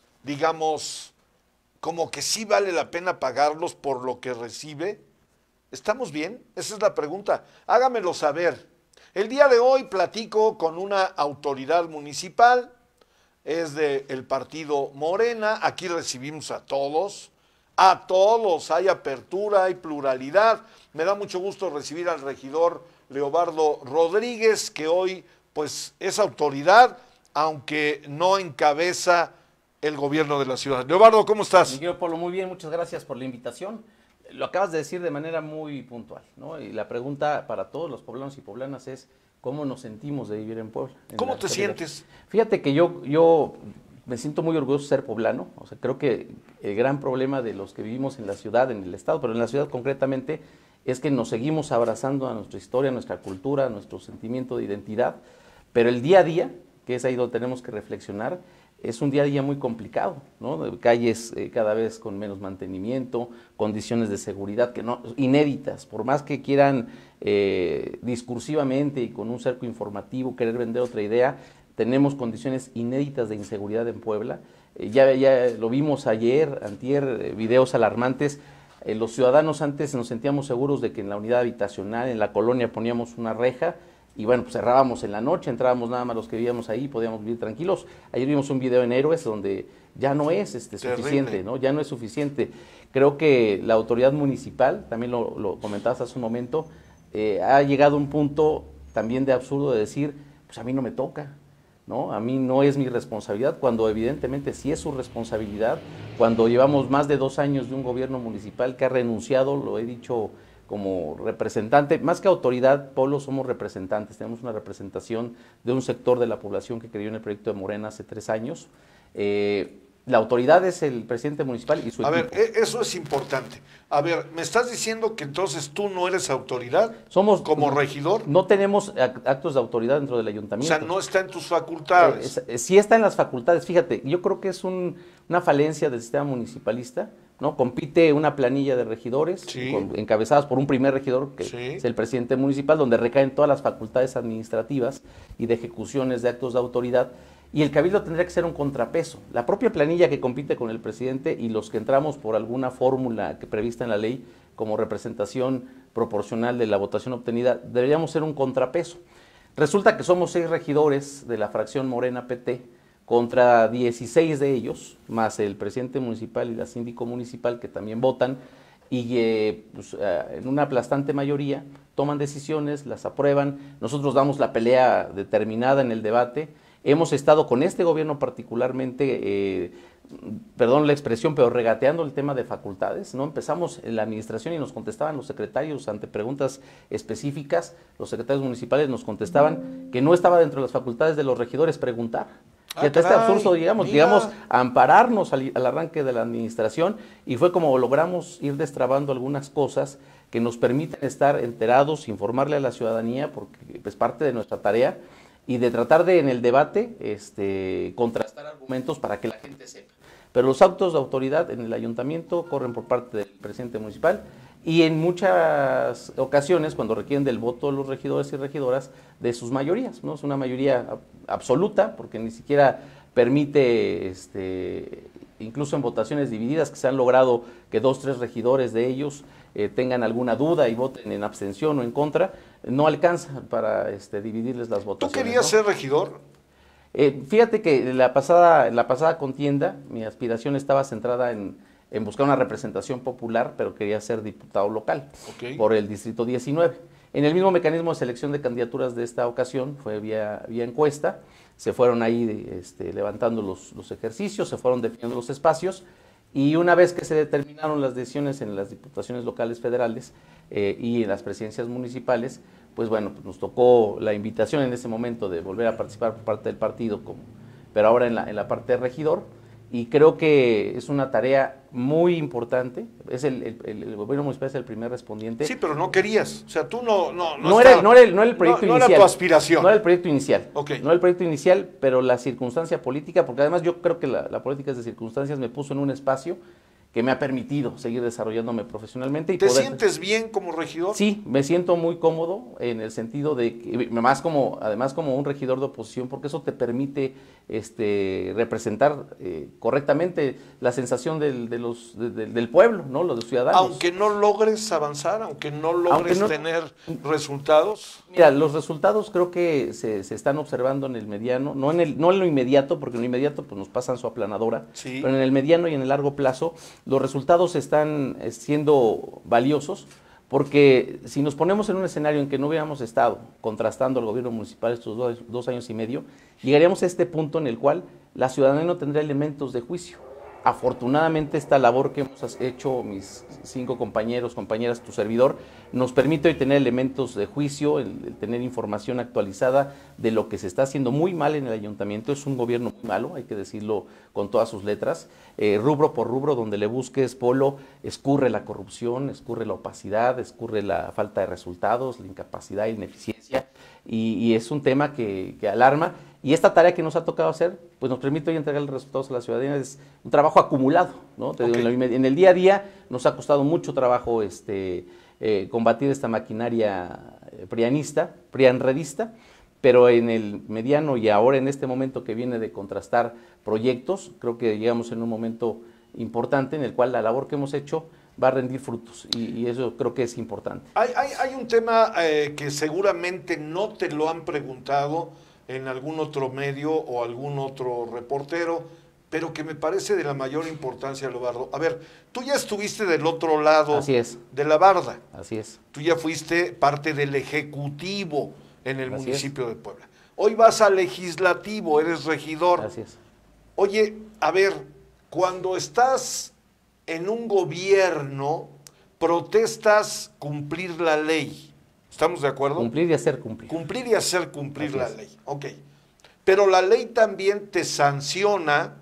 digamos, como que sí vale la pena pagarlos por lo que recibe? ¿Estamos bien? Esa es la pregunta. Hágamelo saber. El día de hoy platico con una autoridad municipal, es del partido Morena, aquí recibimos a todos, a todos, hay apertura, hay pluralidad. Me da mucho gusto recibir al regidor Leobardo Rodríguez, que hoy pues es autoridad, aunque no encabeza el gobierno de la ciudad. Leobardo, ¿cómo estás? Miguel Polo, muy bien, muchas gracias por la invitación. Lo acabas de decir de manera muy puntual, ¿no? Y la pregunta para todos los poblanos y poblanas es ¿cómo nos sentimos de vivir en Puebla? En ¿Cómo te actualidad? sientes? Fíjate que yo, yo me siento muy orgulloso de ser poblano. O sea, creo que el gran problema de los que vivimos en la ciudad, en el estado, pero en la ciudad concretamente, es que nos seguimos abrazando a nuestra historia, a nuestra cultura, a nuestro sentimiento de identidad, pero el día a día, que es ahí donde tenemos que reflexionar, es un día a día muy complicado, ¿no? Calles eh, cada vez con menos mantenimiento, condiciones de seguridad que no, inéditas, por más que quieran eh, discursivamente y con un cerco informativo querer vender otra idea, tenemos condiciones inéditas de inseguridad en Puebla. Eh, ya, ya lo vimos ayer, antier, eh, videos alarmantes. Eh, los ciudadanos antes nos sentíamos seguros de que en la unidad habitacional, en la colonia poníamos una reja, y bueno, pues cerrábamos en la noche, entrábamos nada más los que vivíamos ahí, podíamos vivir tranquilos. Ayer vimos un video en Héroes donde ya no es este, suficiente, ¿no? Ya no es suficiente. Creo que la autoridad municipal, también lo, lo comentabas hace un momento, eh, ha llegado a un punto también de absurdo de decir, pues a mí no me toca, ¿no? A mí no es mi responsabilidad, cuando evidentemente sí es su responsabilidad, cuando llevamos más de dos años de un gobierno municipal que ha renunciado, lo he dicho como representante, más que autoridad, Polo, somos representantes, tenemos una representación de un sector de la población que creyó en el proyecto de Morena hace tres años. Eh, la autoridad es el presidente municipal y su A equipo. ver, eso es importante. A ver, ¿me estás diciendo que entonces tú no eres autoridad? Somos como regidor. No tenemos actos de autoridad dentro del ayuntamiento. O sea, no está en tus facultades. Eh, es, sí está en las facultades. Fíjate, yo creo que es un, una falencia del sistema municipalista, ¿no? Compite una planilla de regidores, sí, con, encabezadas por un primer regidor, que sí, es el presidente municipal, donde recaen todas las facultades administrativas y de ejecuciones de actos de autoridad, y el cabildo tendría que ser un contrapeso. La propia planilla que compite con el presidente y los que entramos por alguna fórmula que prevista en la ley como representación proporcional de la votación obtenida, deberíamos ser un contrapeso. Resulta que somos seis regidores de la fracción Morena P T, contra dieciséis de ellos, más el presidente municipal y la síndico municipal que también votan, y eh, pues, eh, en una aplastante mayoría toman decisiones, las aprueban. Nosotros damos la pelea determinada en el debate. Hemos estado con este gobierno particularmente, eh, perdón la expresión, pero regateando el tema de facultades, ¿no? Empezamos en la administración y nos contestaban los secretarios ante preguntas específicas, los secretarios municipales nos contestaban que no estaba dentro de las facultades de los regidores preguntar. Ah, y hasta este caray, absurdo llegamos, mira. llegamos a ampararnos al, al arranque de la administración, y fue como logramos ir destrabando algunas cosas que nos permiten estar enterados, informarle a la ciudadanía, porque es parte de nuestra tarea, y de tratar de en el debate este, contrastar argumentos para que la gente sepa. Pero los actos de autoridad en el ayuntamiento corren por parte del presidente municipal, y en muchas ocasiones, cuando requieren del voto de los regidores y regidoras, de sus mayorías, ¿no? Es una mayoría absoluta, porque ni siquiera permite, este, incluso en votaciones divididas, que se han logrado que dos, tres regidores de ellos eh, tengan alguna duda y voten en abstención o en contra, no alcanza para este, dividirles las votaciones. ¿Tú querías ¿no? ser regidor? Eh, fíjate que en la pasada, en la pasada contienda, mi aspiración estaba centrada en en buscar una representación popular, pero quería ser diputado local, okay, por el distrito diecinueve. En el mismo mecanismo de selección de candidaturas de esta ocasión, fue vía, vía encuesta, se fueron ahí este, levantando los, los ejercicios, se fueron definiendo los espacios, y una vez que se determinaron las decisiones en las diputaciones locales federales eh, y en las presidencias municipales, pues bueno, pues nos tocó la invitación en ese momento de volver a participar por parte del partido, como, pero ahora en la, en la parte de regidor. Y creo que es una tarea muy importante. Es el, el, el gobierno municipal es el primer respondiente. Sí, pero no querías. O sea, tú no... No, no, no, estaba, era, no, era, el, no era el proyecto no, inicial. No era tu aspiración. No era el proyecto inicial. Okay. No era el proyecto inicial, pero la circunstancia política, porque además yo creo que la, la política es de circunstancias, me puso en un espacio que me ha permitido seguir desarrollándome profesionalmente. Y ¿Te poder... sientes bien como regidor? Sí, me siento muy cómodo en el sentido de que, más como, además como un regidor de oposición, porque eso te permite este, representar eh, correctamente la sensación del, de los, de, de, del pueblo, ¿no? Los ciudadanos. Aunque no logres avanzar, aunque no logres aunque no, tener resultados. Mira, los resultados creo que se, se están observando en el mediano, no en, el, no en lo inmediato, porque en lo inmediato pues, nos pasan su aplanadora, sí. Pero en el mediano y en el largo plazo los resultados están siendo valiosos, porque si nos ponemos en un escenario en que no hubiéramos estado contrastando al gobierno municipal estos dos, dos años y medio, llegaríamos a este punto en el cual la ciudadanía no tendría elementos de juicio. Afortunadamente esta labor que hemos hecho mis cinco compañeros, compañeras, tu servidor, nos permite hoy tener elementos de juicio, el, el tener información actualizada de lo que se está haciendo muy mal en el ayuntamiento. Es un gobierno muy malo, hay que decirlo con todas sus letras, eh, rubro por rubro, donde le busques, Polo, escurre la corrupción, escurre la opacidad, escurre la falta de resultados, la incapacidad y la ineficiencia, y, y es un tema que, que alarma. Y esta tarea que nos ha tocado hacer, pues nos permite hoy entregar resultados a la ciudadanía, es un trabajo acumulado, ¿no? Te okay. digo, en el día a día nos ha costado mucho trabajo este, eh, combatir esta maquinaria prianista, prianredista, pero en el mediano y ahora en este momento que viene de contrastar proyectos, creo que llegamos en un momento importante en el cual la labor que hemos hecho va a rendir frutos y, y eso creo que es importante. Hay, hay, hay un tema eh, que seguramente no te lo han preguntado en algún otro medio o algún otro reportero, pero que me parece de la mayor importancia, Leobardo. A ver, tú ya estuviste del otro lado Así es. de la barda. Así es. Tú ya fuiste parte del Ejecutivo en el Así municipio es. de Puebla. Hoy vas al Legislativo, eres regidor. Así es. Oye, a ver, cuando estás en un gobierno, protestas cumplir la ley. ¿Estamos de acuerdo? Cumplir y hacer cumplir. Cumplir y hacer cumplir Así la es. ley. Ok. Pero la ley también te sanciona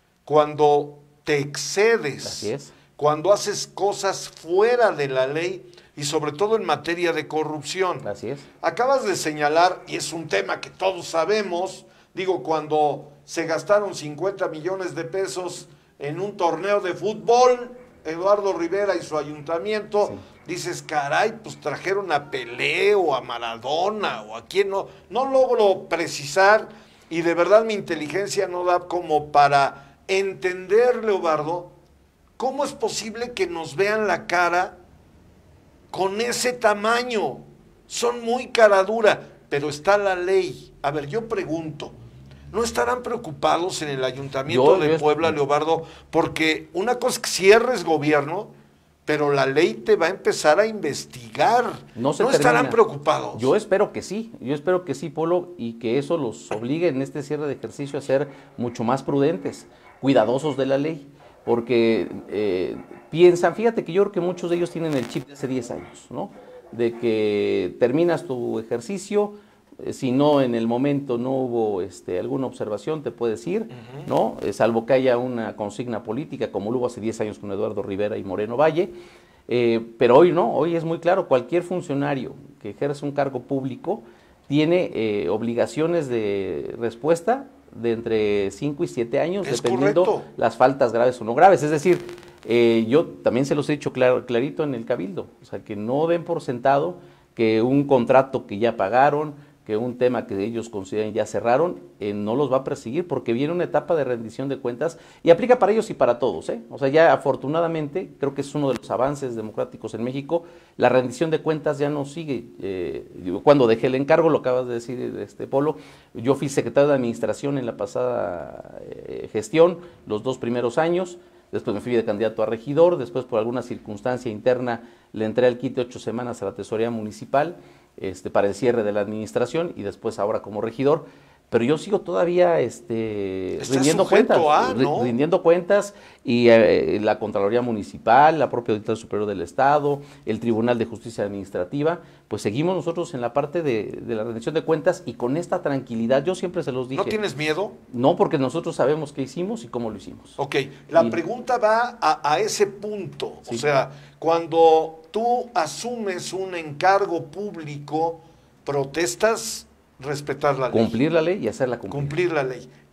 cuando te excedes. Así es. Cuando haces cosas fuera de la ley y sobre todo en materia de corrupción. Así es. Acabas de señalar, y es un tema que todos sabemos, digo, cuando se gastaron cincuenta millones de pesos en un torneo de fútbol, Eduardo Rivera y su ayuntamiento, sí. Dices, caray, pues trajeron a Pelé o a Maradona o a quién no, no logro precisar y de verdad mi inteligencia no da como para entender, Leobardo, cómo es posible que nos vean la cara con ese tamaño. Son muy cara dura, pero está la ley. A ver, yo pregunto, ¿no estarán preocupados en el ayuntamiento yo, de yo Puebla, es... Leobardo? Porque una cosa es que cierres gobierno, pero la ley te va a empezar a investigar. No, se ¿No estarán preocupados? Yo espero que sí, yo espero que sí, Polo, y que eso los obligue en este cierre de ejercicio a ser mucho más prudentes, cuidadosos de la ley, porque eh, piensan, fíjate que yo creo que muchos de ellos tienen el chip de hace diez años, ¿no? De que terminas tu ejercicio, eh, si no en el momento no hubo este, alguna observación, te puedes ir, uh-huh. ¿no? Eh, salvo que haya una consigna política, como lo hubo hace diez años con Eduardo Rivera y Moreno Valle, eh, pero hoy no, hoy es muy claro, cualquier funcionario que ejerce un cargo público tiene eh, obligaciones de respuesta de entre cinco y siete años, es dependiendo correcto. Las faltas graves o no graves, es decir, eh, yo también se los he dicho clar, clarito en el Cabildo, o sea, que no den por sentado que un contrato que ya pagaron, que un tema que ellos consideran ya cerraron, eh, no los va a perseguir porque viene una etapa de rendición de cuentas y aplica para ellos y para todos, ¿eh? O sea, ya afortunadamente, creo que es uno de los avances democráticos en México, la rendición de cuentas ya no sigue. Eh, cuando dejé el encargo, lo acabas de decir, este Polo, yo fui secretario de administración en la pasada eh, gestión, los dos primeros años, después me fui de candidato a regidor, después por alguna circunstancia interna le entré al quite ocho semanas a la tesorería municipal, Este, para el cierre de la administración y después ahora como regidor, pero yo sigo todavía este, rindiendo cuentas, a, ¿no? rindiendo cuentas y eh, la Contraloría Municipal, la propia Auditoría Superior del Estado, el Tribunal de Justicia Administrativa, pues seguimos nosotros en la parte de, de la rendición de cuentas y con esta tranquilidad, yo siempre se los dije. ¿No tienes miedo? No, porque nosotros sabemos qué hicimos y cómo lo hicimos. Ok, la y, pregunta va a, a ese punto, sí. O sea, cuando tú asumes un encargo público, protestas respetar la ley. Cumplir la ley y hacerla cumplir. Cumplir la ley.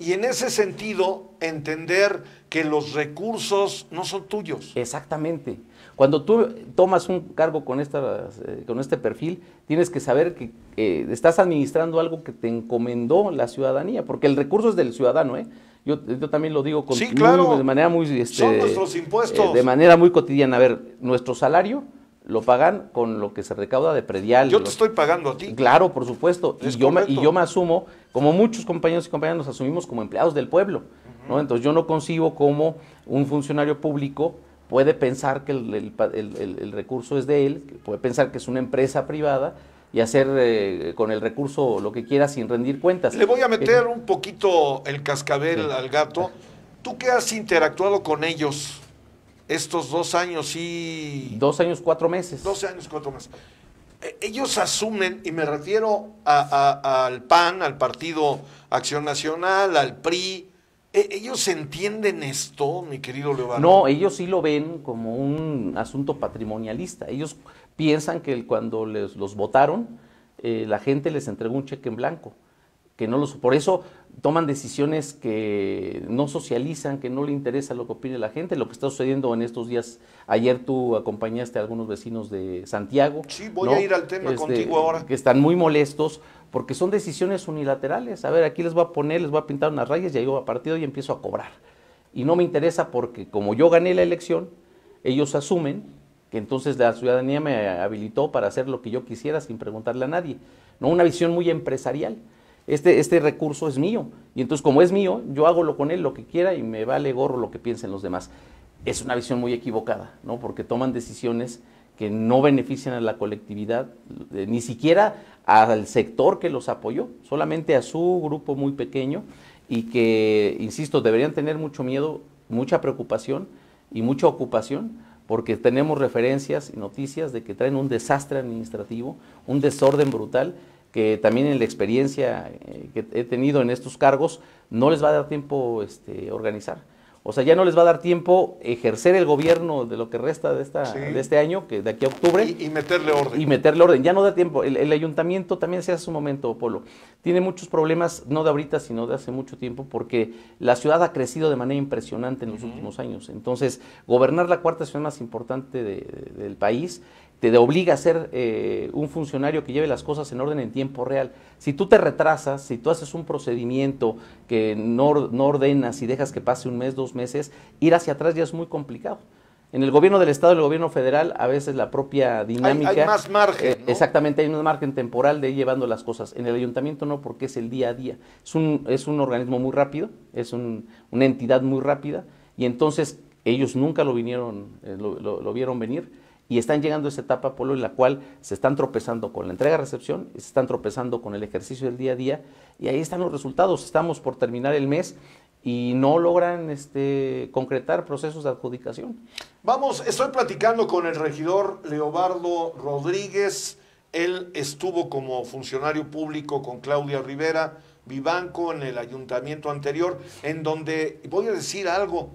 Y en ese sentido, entender que los recursos no son tuyos. Exactamente. Cuando tú tomas un cargo con, esta, eh, con este perfil, tienes que saber que eh, estás administrando algo que te encomendó la ciudadanía, porque el recurso es del ciudadano, ¿eh? Yo, yo también lo digo con, sí, claro. muy, de manera muy... Este, son nuestros impuestos. Eh, de manera muy cotidiana. A ver, nuestro salario lo pagan con lo que se recauda de predial. Yo te los, estoy pagando a ti. Claro, por supuesto. Es y, yo me, correcto. y yo me asumo, como muchos compañeros y compañeras nos asumimos como empleados del pueblo, uh-huh. ¿no? Entonces yo no concibo cómo un funcionario público puede pensar que el, el, el, el recurso es de él, puede pensar que es una empresa privada y hacer eh, con el recurso lo que quiera sin rendir cuentas. Le voy a meter eh, un poquito el cascabel sí. al gato. ¿Tú que has interactuado con ellos estos dos años y... Dos años, cuatro meses. Doce años, cuatro meses. Eh, ellos asumen, y me refiero a, a, al P A N, al Partido Acción Nacional, al P R I, eh, ¿ellos entienden esto, mi querido Leobardo? No, ellos sí lo ven como un asunto patrimonialista. Ellos piensan que cuando les, los votaron, eh, la gente les entregó un cheque en blanco. Que no los, por eso toman decisiones que no socializan, que no le interesa lo que opine la gente, lo que está sucediendo en estos días. Ayer tú acompañaste a algunos vecinos de Santiago. Sí, voy ¿no? a ir al tema este, contigo ahora. Que están muy molestos porque son decisiones unilaterales. A ver, aquí les voy a poner, les voy a pintar unas rayas y yo a partir de hoy empiezo a cobrar. Y no me interesa porque como yo gané la elección, ellos asumen que entonces la ciudadanía me habilitó para hacer lo que yo quisiera sin preguntarle a nadie. No, una visión muy empresarial. Este, este recurso es mío, y entonces como es mío, yo hago lo con él lo que quiera y me vale gorro lo que piensen los demás. Es una visión muy equivocada, ¿no? Porque toman decisiones que no benefician a la colectividad, eh, ni siquiera al sector que los apoyó, solamente a su grupo muy pequeño, y que, insisto, deberían tener mucho miedo, mucha preocupación y mucha ocupación, porque tenemos referencias y noticias de que traen un desastre administrativo, un desorden brutal, que también en la experiencia eh, que he tenido en estos cargos, no les va a dar tiempo este, organizar. O sea, ya no les va a dar tiempo ejercer el gobierno de lo que resta de, esta, sí. de este año, que de aquí a octubre. Y, y meterle orden. Y meterle orden. Ya no da tiempo. El, el ayuntamiento también se hace un momento, Polo. Tiene muchos problemas, no de ahorita, sino de hace mucho tiempo, porque la ciudad ha crecido de manera impresionante en los uh-huh. últimos años. Entonces, gobernar la cuarta ciudad más importante de, de, del país te obliga a ser eh, un funcionario que lleve las cosas en orden en tiempo real. Si tú te retrasas, si tú haces un procedimiento que no, no ordenas y dejas que pase un mes, dos meses, ir hacia atrás ya es muy complicado. En el gobierno del Estado y el gobierno federal, a veces la propia dinámica... Hay, hay más margen, eh, ¿no? Exactamente, hay un margen temporal de ir llevando las cosas. En el ayuntamiento no, porque es el día a día. Es un, es un organismo muy rápido, es un, una entidad muy rápida, y entonces ellos nunca lo vinieron, eh, lo, lo, lo vieron venir, y están llegando a esa etapa, Polo, en la cual se están tropezando con la entrega-recepción, se están tropezando con el ejercicio del día a día, y ahí están los resultados. Estamos por terminar el mes y no logran este, concretar procesos de adjudicación. Vamos, estoy platicando con el regidor Leobardo Rodríguez. Él estuvo como funcionario público con Claudia Rivera Vivanco en el ayuntamiento anterior, en donde, voy a decir algo,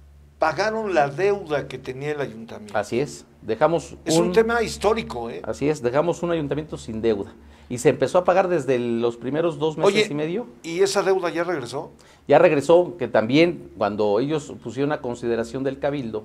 pagaron la deuda que tenía el ayuntamiento. Así es. Dejamos es un, un tema histórico, ¿eh? Así es, dejamos un ayuntamiento sin deuda. Y se empezó a pagar desde los primeros dos meses Oye, y medio. ¿Y esa deuda ya regresó? Ya regresó, que también cuando ellos pusieron a consideración del Cabildo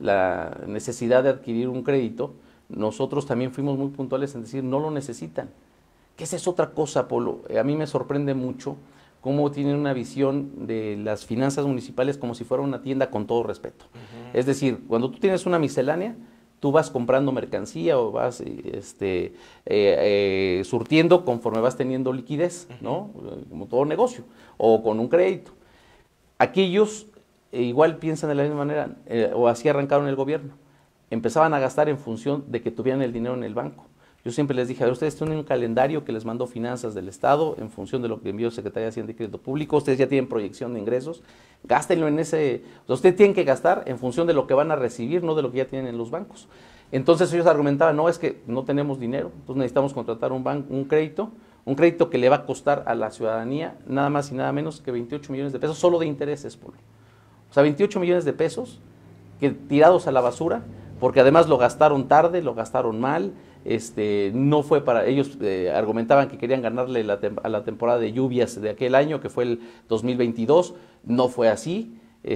la necesidad de adquirir un crédito, nosotros también fuimos muy puntuales en decir no lo necesitan. Que esa es otra cosa, Polo. A mí me sorprende mucho cómo tienen una visión de las finanzas municipales como si fuera una tienda, con todo respeto. Uh-huh. Es decir, cuando tú tienes una miscelánea, tú vas comprando mercancía o vas este, eh, eh, surtiendo conforme vas teniendo liquidez, ¿no? Como todo negocio, o con un crédito. Aquellos eh, igual piensan de la misma manera, eh, o así arrancaron el gobierno. Empezaban a gastar en función de que tuvieran el dinero en el banco. Yo siempre les dije, a ver, ustedes tienen un calendario que les mandó Finanzas del Estado en función de lo que envió Secretaría de Hacienda y Crédito Público, ustedes ya tienen proyección de ingresos, gástenlo en ese, o sea, ustedes tienen que gastar en función de lo que van a recibir, no de lo que ya tienen en los bancos. Entonces ellos argumentaban, no, es que no tenemos dinero, entonces necesitamos contratar un banco, un crédito, un crédito que le va a costar a la ciudadanía nada más y nada menos que veintiocho millones de pesos, solo de intereses, Polo. O sea, veintiocho millones de pesos que tirados a la basura, porque además lo gastaron tarde, lo gastaron mal, Este, no fue para, ellos eh, argumentaban que querían ganarle la a la temporada de lluvias de aquel año, que fue el dos mil veintidós, no fue así.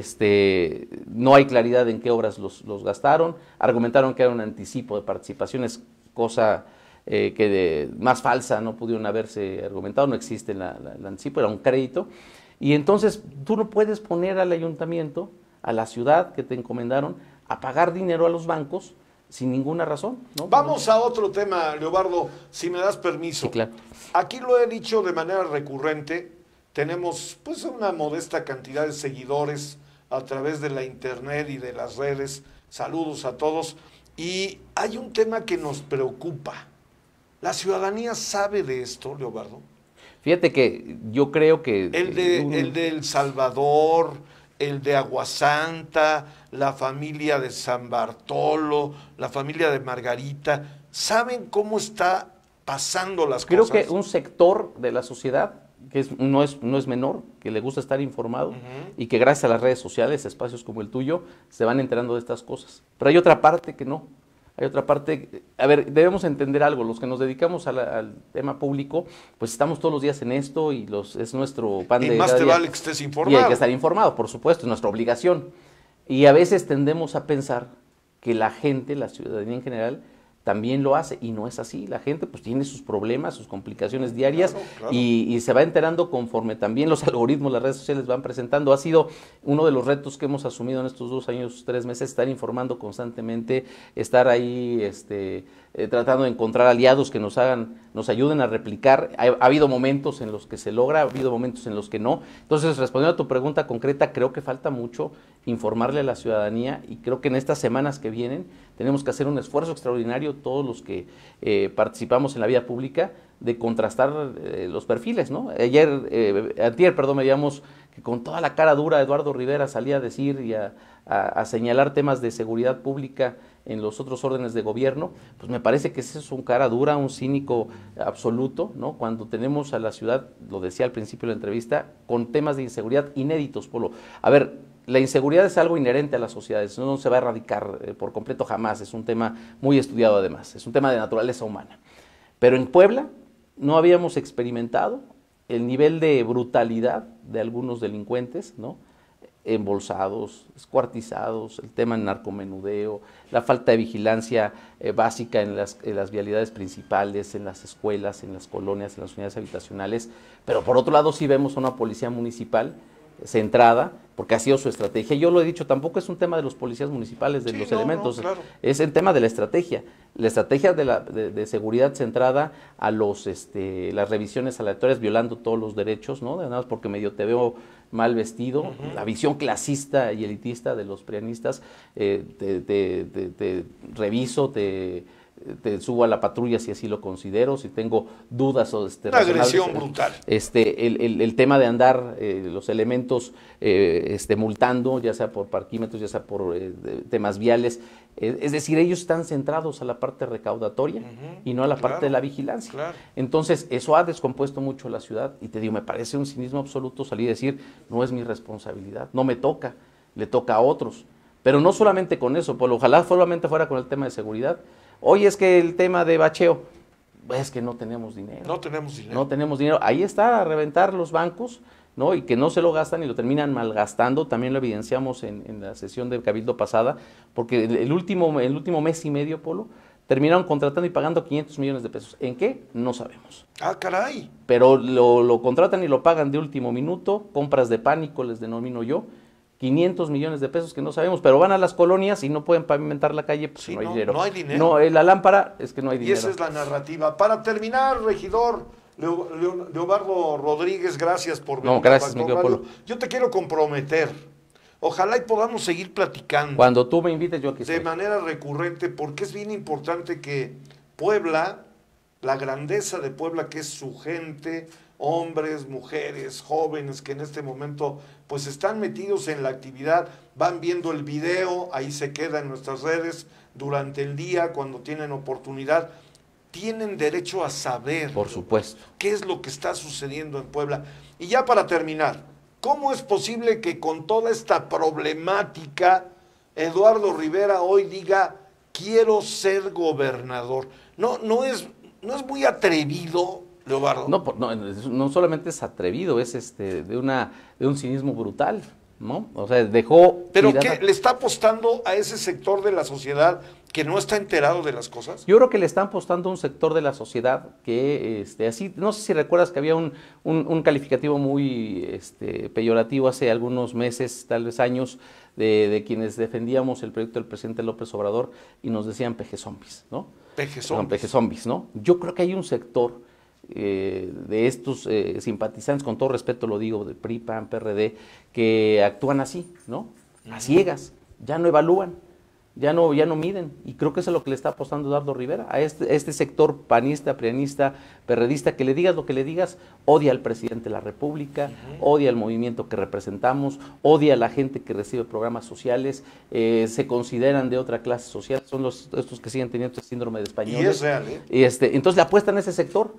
Este, no hay claridad en qué obras los, los gastaron, argumentaron que era un anticipo de participaciones, cosa eh, que de, más falsa no pudieron haberse argumentado, no existe la, la, el anticipo, era un crédito, y entonces tú no puedes poner al ayuntamiento, a la ciudad que te encomendaron, a pagar dinero a los bancos sin ninguna razón, ¿no? Vamos a otro tema, Leobardo, si me das permiso. Sí, claro. Aquí lo he dicho de manera recurrente, tenemos pues una modesta cantidad de seguidores a través de la internet y de las redes, saludos a todos, y hay un tema que nos preocupa. ¿La ciudadanía sabe de esto, Leobardo? Fíjate que yo creo que... El de, el de El Salvador, el de Aguasanta, la familia de San Bartolo, la familia de Margarita, ¿saben cómo está pasando las creo cosas? Creo que un sector de la sociedad, que es, no, es, no es menor, que le gusta estar informado, uh-huh, y que gracias a las redes sociales, espacios como el tuyo, se van enterando de estas cosas. Pero hay otra parte que no. Hay otra parte, a ver, debemos entender algo, los que nos dedicamos a la, al tema público, pues estamos todos los días en esto y los, es nuestro pan de y más cada te día. Vale que estés informado. Y hay que estar informado, por supuesto, es nuestra obligación. Y a veces tendemos a pensar que la gente, la ciudadanía en general, también lo hace, y no es así. La gente pues tiene sus problemas, sus complicaciones diarias, claro, claro. Y, y se va enterando conforme también los algoritmos, las redes sociales van presentando. Ha sido uno de los retos que hemos asumido en estos dos años, tres meses, estar informando constantemente, estar ahí este, eh, tratando de encontrar aliados que nos hagan, nos ayuden a replicar. Ha, ha habido momentos en los que se logra, ha habido momentos en los que no. Entonces, respondiendo a tu pregunta concreta, creo que falta mucho informarle a la ciudadanía, y creo que en estas semanas que vienen tenemos que hacer un esfuerzo extraordinario todos los que eh, participamos en la vida pública, de contrastar eh, los perfiles, ¿no? Ayer, eh, antier, perdón, veíamos que con toda la cara dura Eduardo Rivera salía a decir y a, a, a señalar temas de seguridad pública en los otros órdenes de gobierno. Pues me parece que ese es un cara dura, un cínico absoluto, ¿no? Cuando tenemos a la ciudad, lo decía al principio de la entrevista, con temas de inseguridad inéditos, Polo. A ver, la inseguridad es algo inherente a las sociedades, no se va a erradicar eh, por completo jamás, es un tema muy estudiado además, es un tema de naturaleza humana. Pero en Puebla no habíamos experimentado el nivel de brutalidad de algunos delincuentes, ¿no? Embolsados, escuartizados, el tema del narcomenudeo, la falta de vigilancia eh, básica en las, en las vialidades principales, en las escuelas, en las colonias, en las unidades habitacionales. Pero por otro lado sí vemos a una policía municipal centrada, porque ha sido su estrategia. Yo lo he dicho, tampoco es un tema de los policías municipales, de sí, los no, elementos, no, claro. Es el tema de la estrategia, la estrategia de, la, de, de seguridad centrada a los, este, las revisiones aleatorias, violando todos los derechos, ¿no? Nada más porque medio te veo mal vestido, uh-huh. La visión clasista y elitista de los prianistas, eh, te, te, te, te reviso, te... te subo a la patrulla si así lo considero, si tengo dudas o este, una agresión brutal. Este, el, el, el tema de andar eh, los elementos eh, este, multando, ya sea por parquímetros, ya sea por eh, temas viales, eh, es decir, ellos están centrados a la parte recaudatoria uh-huh. y no a la claro, parte de la vigilancia. Claro. Entonces, eso ha descompuesto mucho la ciudad y te digo, me parece un cinismo absoluto salir a decir, no es mi responsabilidad, no me toca, le toca a otros. Pero no solamente con eso, pues ojalá solamente fuera con el tema de seguridad. Hoy es que el tema de bacheo, es que no tenemos dinero. No tenemos dinero. No tenemos dinero. Ahí está, a reventar los bancos, ¿no? Y que no se lo gastan y lo terminan malgastando. También lo evidenciamos en, en la sesión del Cabildo pasada, porque el, el, último, el último mes y medio, Polo, terminaron contratando y pagando quinientos millones de pesos. ¿En qué? No sabemos. Ah, caray. Pero lo, lo contratan y lo pagan de último minuto, compras de pánico, les denomino yo, quinientos millones de pesos que no sabemos, pero van a las colonias y no pueden pavimentar la calle, pues sí, no hay no, dinero. No hay dinero. No, la lámpara es que no hay dinero. Y esa es la narrativa. Para terminar, regidor Leo, Leo, Leobardo Rodríguez, gracias por venir. No, gracias, mi querido Polo. Yo te quiero comprometer. Ojalá y podamos seguir platicando. Cuando tú me invites, yo aquí estoy. De manera recurrente, porque es bien importante que Puebla, la grandeza de Puebla, que es su gente, hombres, mujeres, jóvenes que en este momento pues están metidos en la actividad, van viendo el video, ahí se queda en nuestras redes durante el día, cuando tienen oportunidad, tienen derecho a saber, por supuesto, qué es lo que está sucediendo en Puebla. Y ya para terminar, ¿cómo es posible que con toda esta problemática Eduardo Rivera hoy diga quiero ser gobernador? no, no, es, no es muy atrevido, Leobardo. No, no, no solamente es atrevido, es este de una de un cinismo brutal, ¿no? O sea, dejó... ¿Pero qué? ¿Le está apostando a ese sector de la sociedad que no está enterado de las cosas? Yo creo que le están apostando a un sector de la sociedad que, este, así, no sé si recuerdas que había un, un, un calificativo muy este, peyorativo hace algunos meses, tal vez años, de, de quienes defendíamos el proyecto del presidente López Obrador y nos decían peje zombies, ¿no? Peje zombies. No, peje zombies, ¿no? Yo creo que hay un sector eh, de estos eh, simpatizantes, con todo respeto lo digo, de P R I, P A N, P R D, que actúan así, ¿no? A ciegas, ya no evalúan. Ya no, ya no miden, y creo que eso es lo que le está apostando Eduardo Rivera, a este, a este sector panista, prianista, perredista, que le digas lo que le digas, odia al presidente de la República, uh-huh. odia al movimiento que representamos, odia a la gente que recibe programas sociales, eh, se consideran de otra clase social, son los estos que siguen teniendo este síndrome de españoles. Y es real, ¿eh? Y este, entonces le apuestan a ese sector,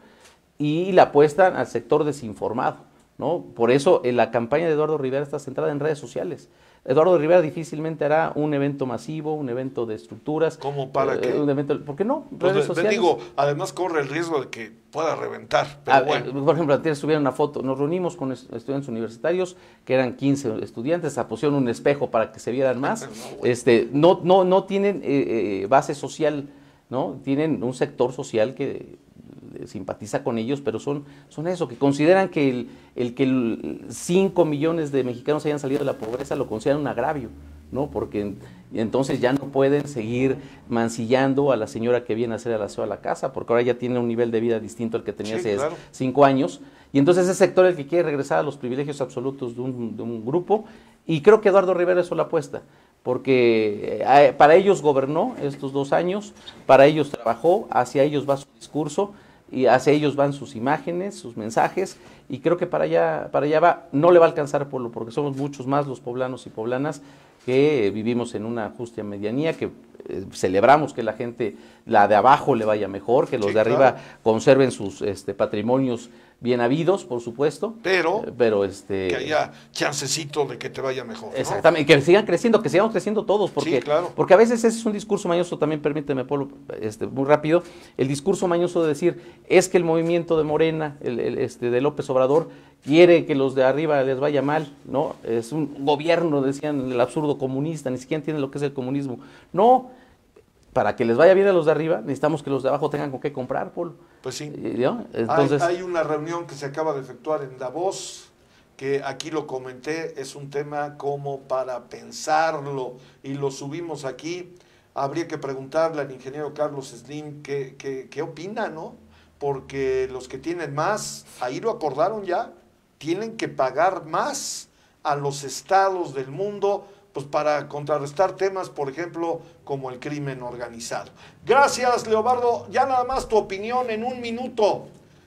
y le apuestan al sector desinformado, ¿no? Por eso eh, la campaña de Eduardo Rivera está centrada en redes sociales. Eduardo Rivera difícilmente hará un evento masivo, un evento de estructuras. ¿Cómo para eh, qué? Un evento, ¿por qué no? Pues redes le, sociales. digo, además corre el riesgo de que pueda reventar. Pero ah, bueno. eh, por ejemplo, antes subieron una foto, nos reunimos con estudiantes universitarios, que eran quince estudiantes, pusieron un espejo para que se vieran más. no, bueno. este, no, no, no tienen eh, eh, base social, ¿no? Tienen un sector social que simpatiza con ellos, pero son, son eso, que consideran que el, el que cinco millones de mexicanos hayan salido de la pobreza lo consideran un agravio, ¿no? Porque entonces ya no pueden seguir mancillando a la señora que viene a hacer el aseo a la casa, porque ahora ya tiene un nivel de vida distinto al que tenía sí, hace claro. cinco años, y entonces ese sector es el que quiere regresar a los privilegios absolutos de un, de un grupo, y creo que Eduardo Rivera eso la apuesta, porque eh, para ellos gobernó estos dos años, para ellos trabajó, hacia ellos va su discurso, y hacia ellos van sus imágenes, sus mensajes, y creo que para allá, para allá va, no le va a alcanzar pueblo, porque somos muchos más los poblanos y poblanas que vivimos en una justa medianía, que eh, celebramos que la gente, la de abajo le vaya mejor, que los sí, de arriba claro. conserven sus este, patrimonios bien habidos, por supuesto, pero, eh, pero este, que haya chancecito de que te vaya mejor, ¿no? Exactamente, que sigan creciendo, que sigamos creciendo todos, porque, sí, claro. porque a veces ese es un discurso mañoso, también permíteme, Polo, este, muy rápido, el discurso mañoso de decir, es que el movimiento de Morena, el, el, este, de López Obrador, quiere que los de arriba les vaya mal, ¿no? Es un gobierno, decían, el absurdo comunista, ni siquiera entienden lo que es el comunismo. No, para que les vaya bien a los de arriba, necesitamos que los de abajo tengan con qué comprar, Polo. Pues sí. ¿No? Entonces, hay, hay una reunión que se acaba de efectuar en Davos, que aquí lo comenté, es un tema como para pensarlo, y lo subimos aquí. Habría que preguntarle al ingeniero Carlos Slim qué, qué, qué opina, ¿no? Porque los que tienen más, ahí lo acordaron ya, tienen que pagar más a los estados del mundo, pues para contrarrestar temas, por ejemplo, como el crimen organizado. Gracias, Leobardo. Ya nada más tu opinión en un minuto.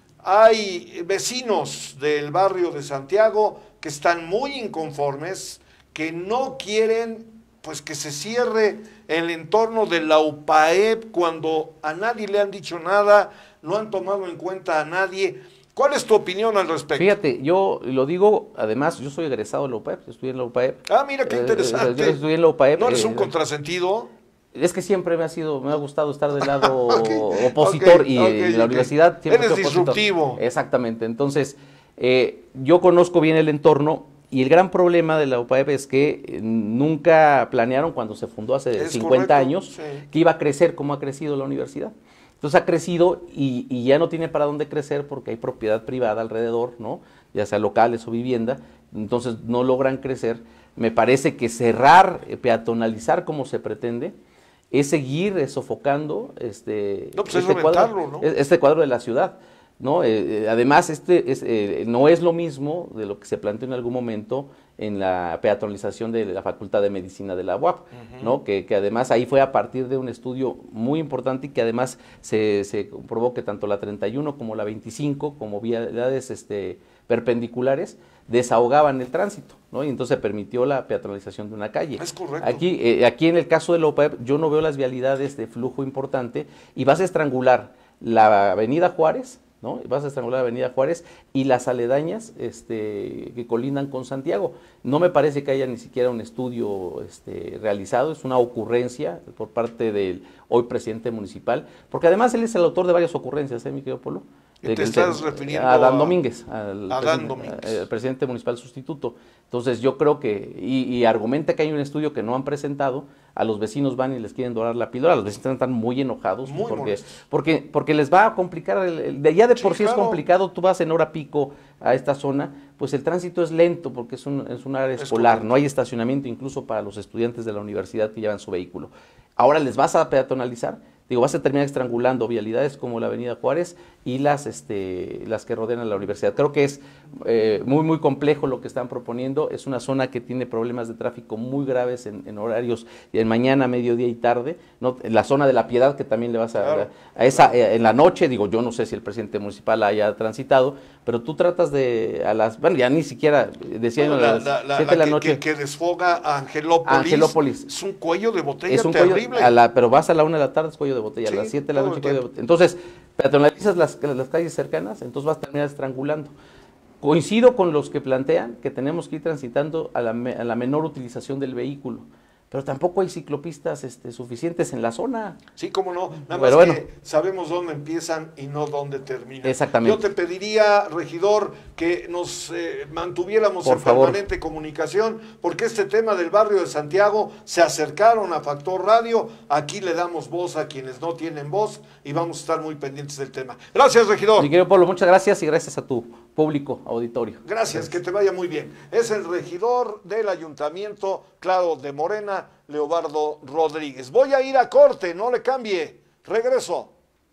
Hay vecinos del barrio de Santiago que están muy inconformes, que no quieren pues que se cierre el entorno de la U P A E P cuando a nadie le han dicho nada, no han tomado en cuenta a nadie. ¿Cuál es tu opinión al respecto? Fíjate, yo lo digo, además, yo soy egresado de la U P A E P, estudié en la U P A E P. Ah, mira, qué interesante. Eh, yo estudié en la U P A E P. ¿No eres un eh, contrasentido? Es que siempre me ha sido, me ha gustado estar del lado okay, opositor okay, y okay, en la okay. universidad siempre eres disruptivo. Exactamente, entonces eh, yo conozco bien el entorno y el gran problema de la U P A E P es que nunca planearon cuando se fundó hace es cincuenta correcto, años sí. que iba a crecer como ha crecido la universidad. Entonces ha crecido y, y ya no tiene para dónde crecer porque hay propiedad privada alrededor, ¿no? Ya sea locales o vivienda, entonces no logran crecer. Me parece que cerrar, peatonalizar como se pretende, es seguir sofocando este, no, pues este, es cuadro, ¿no? este cuadro de la ciudad, ¿no? Eh, además, este es, eh, no es lo mismo de lo que se planteó en algún momento en la peatonalización de la Facultad de Medicina de la U A P, uh-huh. ¿no? Que, que además ahí fue a partir de un estudio muy importante y que además se, se comprobó que tanto la treinta y uno como la veinticinco, como vialidades este, perpendiculares, desahogaban el tránsito, ¿no? Y entonces se permitió la peatonalización de una calle. Es correcto. Aquí, eh, aquí en el caso de la U P A E P, yo no veo las vialidades de flujo importante y vas a estrangular la avenida Juárez, ¿no? Vas a estrangular la Avenida Juárez y las aledañas este, que colindan con Santiago. No me parece que haya ni siquiera un estudio este, realizado, es una ocurrencia por parte del hoy presidente municipal, porque además él es el autor de varias ocurrencias, ¿eh, mi querido Polo? ¿Te de, estás de, refiriendo a Adán Domínguez, al a Adán Domínguez. El presidente municipal sustituto? Entonces yo creo que, y, y argumenta que hay un estudio que no han presentado, a los vecinos van y les quieren dorar la píldora, los vecinos están muy enojados, muy porque, porque, porque les va a complicar, el, el, de ya de por sí, sí claro. Es complicado, tú vas en hora pico a esta zona, pues el tránsito es lento porque es un, es un área escolar, no hay estacionamiento incluso para los estudiantes de la universidad que llevan su vehículo. Ahora les vas a peatonalizar, digo, vas a terminar estrangulando vialidades como la Avenida Juárez y las, este, las que rodean a la universidad. Creo que es eh, muy, muy complejo lo que están proponiendo. Es una zona que tiene problemas de tráfico muy graves en, en horarios en mañana, mediodía y tarde. ¿No? En la zona de La Piedad, que también le vas a... Claro. a esa eh, en la noche, digo, yo no sé si el presidente municipal haya transitado, pero tú tratas de... a las bueno, ya ni siquiera decían bueno, a las la, la, siete de la que, noche. Que, que desfoga a Angelópolis. Angelópolis. Es un cuello de botella es un terrible. Cuello, a la, pero vas a la una de la tarde, es cuello de botella, sí, a las siete de la noche, cuello de botella. Entonces, peatonalizas las, las calles cercanas, entonces vas a terminar estrangulando. Coincido con los que plantean que tenemos que ir transitando a la, a la menor utilización del vehículo, pero tampoco hay ciclopistas este, suficientes en la zona. Sí, cómo no, nada pero más bueno. que sabemos dónde empiezan y no dónde terminan. Exactamente. Yo te pediría, regidor, que nos eh, mantuviéramos Por en favor. permanente comunicación, porque este tema del barrio de Santiago se acercaron a Factor Radio, aquí le damos voz a quienes no tienen voz y vamos a estar muy pendientes del tema. Gracias, regidor. Mi querido Pablo, muchas gracias y gracias a tu público auditorio. Gracias, gracias, que te vaya muy bien. Es el regidor del Ayuntamiento, claro, de Morena, Leobardo Rodríguez. Voy a ir a corte, no le cambie. Regreso.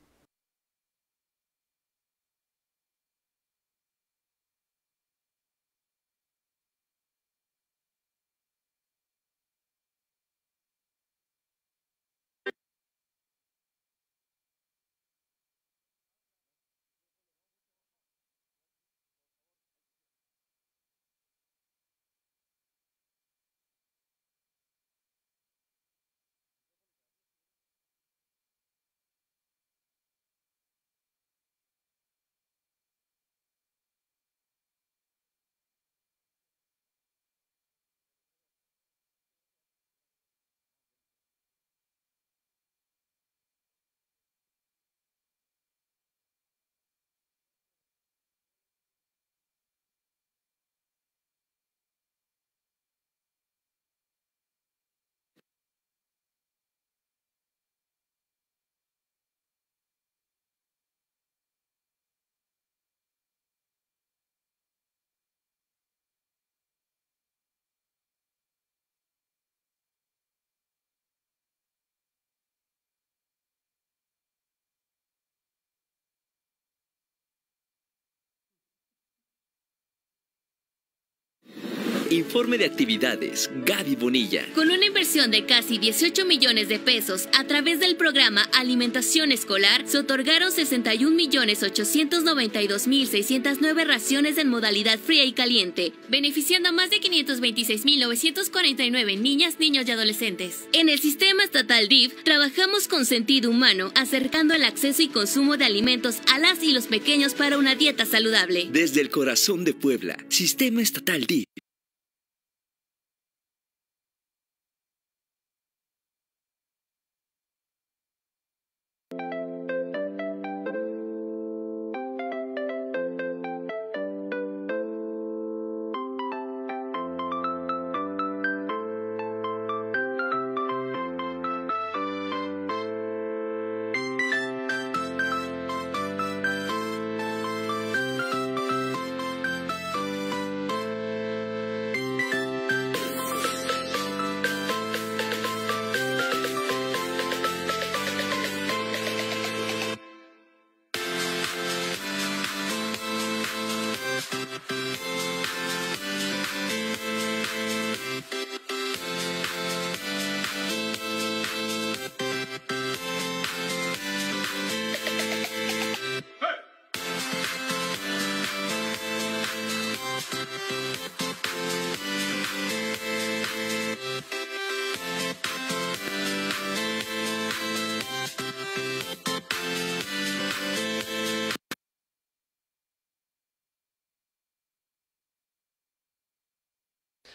Informe de actividades, Gaby Bonilla. Con una inversión de casi dieciocho millones de pesos a través del programa Alimentación Escolar, se otorgaron sesenta y un millones ochocientos noventa y dos mil seiscientas nueve raciones en modalidad fría y caliente, beneficiando a más de quinientos veintiséis mil novecientos cuarenta y nueve niñas, niños y adolescentes. En el sistema estatal D I F, trabajamos con sentido humano, acercando el acceso y consumo de alimentos a las y los pequeños para una dieta saludable. Desde el corazón de Puebla, Sistema Estatal D I F.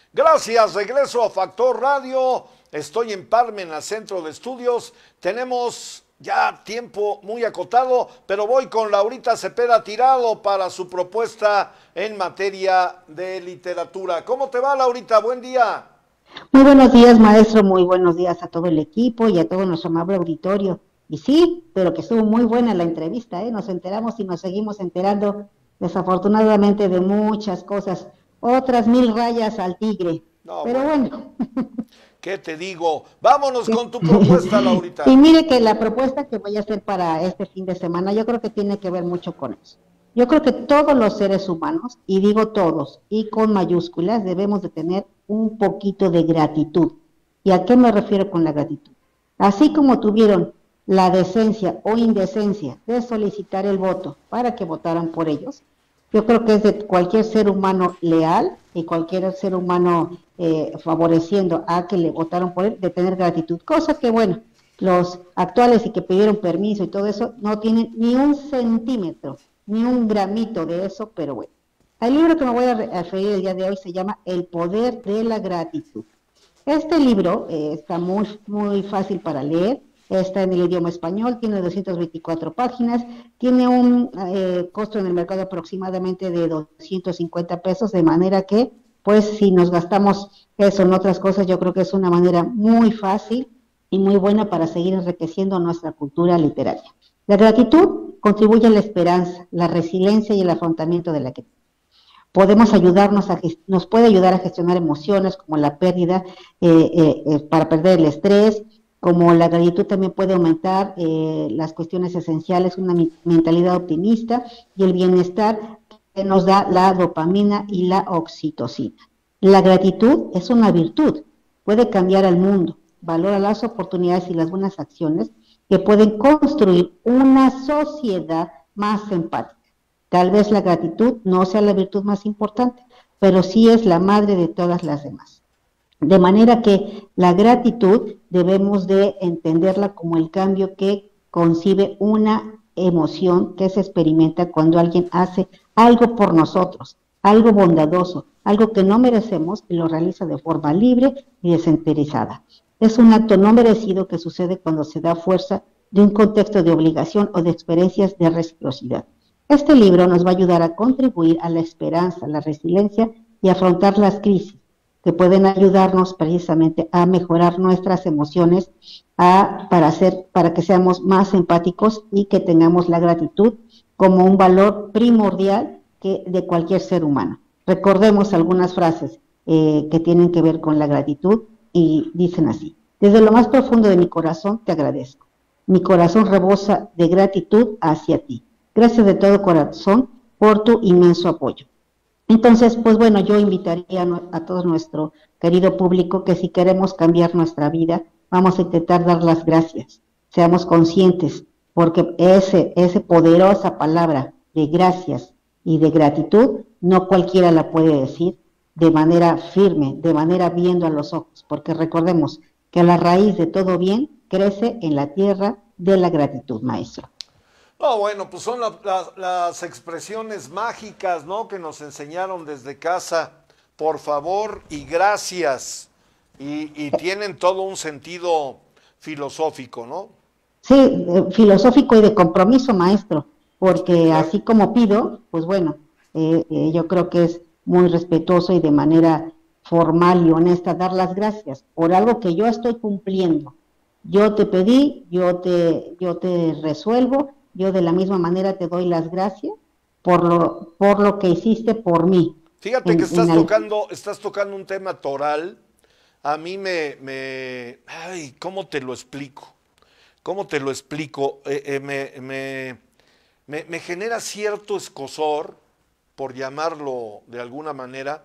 Gracias, regreso a Factor Radio. Estoy en Parmenas, Centro de Estudios. Tenemos ya tiempo muy acotado, pero voy con Laurita Cepeda Tirado para su propuesta en materia de literatura. ¿Cómo te va, Laurita? Buen día. Muy buenos días, maestro. Muy buenos días a todo el equipo y a todo nuestro amable auditorio. Y sí, pero que estuvo muy buena la entrevista, ¿eh? Nos enteramos y nos seguimos enterando, desafortunadamente, de muchas cosas. Otras mil rayas al tigre. No, pero bueno. bueno. ¿Qué te digo? Vámonos con tu propuesta, Laurita. Y mire que la propuesta que voy a hacer para este fin de semana, yo creo que tiene que ver mucho con eso. Yo creo que todos los seres humanos, y digo todos, y con mayúsculas, debemos de tener un poquito de gratitud. ¿Y a qué me refiero con la gratitud? Así como tuvieron la decencia o indecencia de solicitar el voto para que votaran por ellos, yo creo que es de cualquier ser humano leal y cualquier ser humano eh, favoreciendo a que le votaron por él, de tener gratitud, cosa que bueno, los actuales y que pidieron permiso y todo eso, no tienen ni un centímetro, ni un gramito de eso, pero bueno. El libro que me voy a referir el día de hoy se llama El poder de la gratitud. Este libro eh, está muy, muy fácil para leer, está en el idioma español, tiene doscientas veinticuatro páginas, tiene un eh, costo en el mercado aproximadamente de doscientos cincuenta pesos, de manera que, pues, si nos gastamos eso en otras cosas, yo creo que es una manera muy fácil y muy buena para seguir enriqueciendo nuestra cultura literaria. La gratitud contribuye a la esperanza, la resiliencia y el afrontamiento de la crisis. Podemos ayudarnos a, nos puede ayudar a gestionar emociones como la pérdida, eh, eh, eh, para perder el estrés, como la gratitud también puede aumentar eh, las cuestiones esenciales, una mentalidad optimista y el bienestar que nos da la dopamina y la oxitocina. La gratitud es una virtud, puede cambiar al mundo, valora las oportunidades y las buenas acciones que pueden construir una sociedad más empática. Tal vez la gratitud no sea la virtud más importante, pero sí es la madre de todas las demás. De manera que la gratitud debemos de entenderla como el cambio que concibe una emoción que se experimenta cuando alguien hace algo por nosotros, algo bondadoso, algo que no merecemos y lo realiza de forma libre y desinteresada. Es un acto no merecido que sucede cuando se da fuerza de un contexto de obligación o de experiencias de reciprocidad. Este libro nos va a ayudar a contribuir a la esperanza, la resiliencia y afrontar las crisis, que pueden ayudarnos precisamente a mejorar nuestras emociones, a, para, hacer, para que seamos más empáticos y que tengamos la gratitud como un valor primordial que, de cualquier ser humano. Recordemos algunas frases eh, que tienen que ver con la gratitud y dicen así: desde lo más profundo de mi corazón te agradezco. Mi corazón rebosa de gratitud hacia ti. Gracias de todo corazón por tu inmenso apoyo. Entonces, pues bueno, yo invitaría a todo nuestro querido público que si queremos cambiar nuestra vida, vamos a intentar dar las gracias. Seamos conscientes, porque ese, esa poderosa palabra de gracias y de gratitud, no cualquiera la puede decir de manera firme, de manera viendo a los ojos, porque recordemos que la raíz de todo bien crece en la tierra de la gratitud, maestro. No, bueno, pues son la, la, las expresiones mágicas, ¿no?, que nos enseñaron desde casa. Por favor y gracias. Y, y tienen todo un sentido filosófico, ¿no? Sí, eh, filosófico y de compromiso, maestro, porque así como pido, pues bueno, eh, eh, yo creo que es muy respetuoso y de manera formal y honesta dar las gracias por algo que yo estoy cumpliendo. Yo te pedí, yo te, yo te resuelvo. Yo de la misma manera te doy las gracias por lo, por lo que hiciste por mí. Fíjate en, que estás tocando, el... estás tocando un tema toral. A mí me, me, ay, ¿cómo te lo explico? ¿Cómo te lo explico? Eh, eh, me, me, me, me genera cierto escozor, por llamarlo de alguna manera,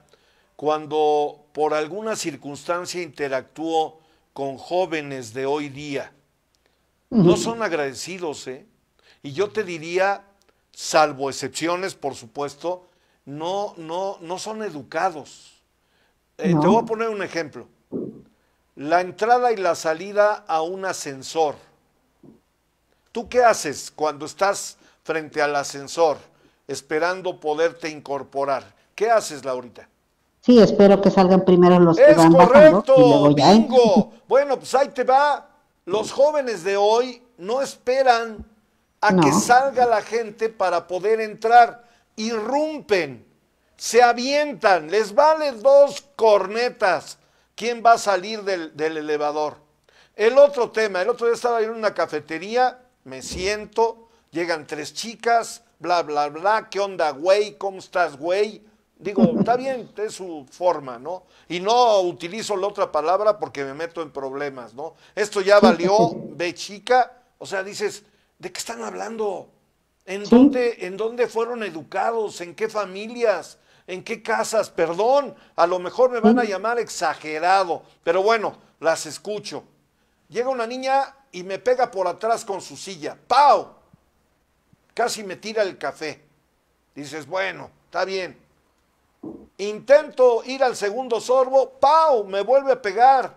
cuando por alguna circunstancia interactúo con jóvenes de hoy día. No son agradecidos, ¿eh? Y yo te diría, salvo excepciones, por supuesto, no, no, no son educados. Eh, no. Te voy a poner un ejemplo. La entrada y la salida a un ascensor. ¿Tú qué haces cuando estás frente al ascensor, esperando poderte incorporar? ¿Qué haces, Laurita? Sí, espero que salgan primero los que Es van bajando y correcto, luego ya. ¿eh? bingo. Bueno, pues ahí te va. Los jóvenes de hoy no esperan a No. que salga la gente para poder entrar. Irrumpen, se avientan, les vale dos cornetas. ¿Quién va a salir del, del elevador? El otro tema, el otro día estaba en una cafetería, me siento, llegan tres chicas, bla, bla, bla, ¿qué onda, güey? ¿Cómo estás, güey? Digo, está bien, es su forma, ¿no? Y no utilizo la otra palabra porque me meto en problemas, ¿no? Esto ya valió, ve chica, o sea, dices, ¿de qué están hablando? ¿En, Sí. dónde, ¿En dónde fueron educados? ¿En qué familias? ¿En qué casas? Perdón, a lo mejor me van a llamar exagerado, pero bueno, las escucho. Llega una niña y me pega por atrás con su silla. ¡Pau! Casi me tira el café. Dices, bueno, está bien. Intento ir al segundo sorbo. ¡Pau! Me vuelve a pegar.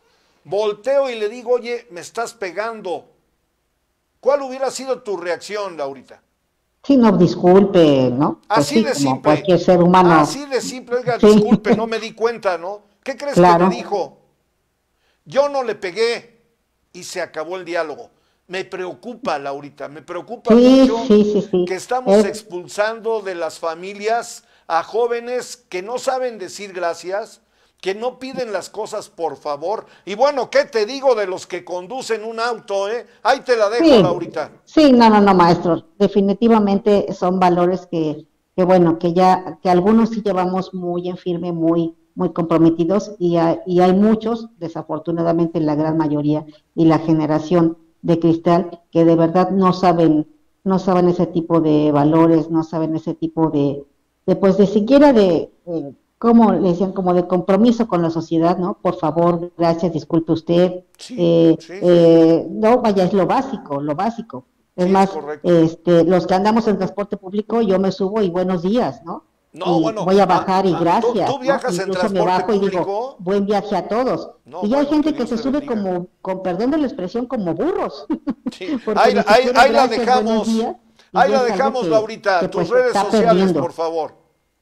Volteo y le digo, oye, me estás pegando. ¿Cuál hubiera sido tu reacción, Laurita? Sí, no, disculpe, ¿no? Pues Así sí, de como simple. cualquier ser humano. Así de simple, oiga, Sí. disculpe, no me di cuenta, ¿no? ¿Qué crees Claro. que me dijo? Yo no le pegué y se acabó el diálogo. Me preocupa, Laurita, me preocupa Sí, mucho sí, sí, sí. que estamos Es- expulsando de las familias a jóvenes que no saben decir gracias, que no piden las cosas por favor. Y bueno, ¿qué te digo de los que conducen un auto, eh? Ahí te la dejo, Sí. Laurita. Sí, no, no, no, maestro. Definitivamente son valores que, que bueno, que ya, que algunos sí llevamos muy en firme, muy, muy comprometidos, y hay, y hay muchos, desafortunadamente la gran mayoría, y la generación de cristal, que de verdad no saben, no saben ese tipo de valores, no saben ese tipo de, de pues de siquiera de, eh, como le decían, como de compromiso con la sociedad, ¿no? Por favor, gracias, disculpe usted. eh, eh, no, vaya, es lo básico, lo básico. Es Sí, es más, correcto. este, los que andamos en transporte público, yo me subo y buenos días, ¿no? No, y bueno, voy a ah, bajar y ah, ¿tú- gracias. tú viajas ¿no? en Incluso me transporte bajo y digo, público? buen viaje a todos. No, y ya hay bueno, gente que que Dios se te sube bendiga. como, con perdón de la expresión, como burros. Porque Ahí, ni ahí- siquiera ahí la gracias, buenos dejamos, días, y ahí ya la es algo dejamos, que- Laurita. que, Tus pues, redes está sociales, perdiendo. por favor.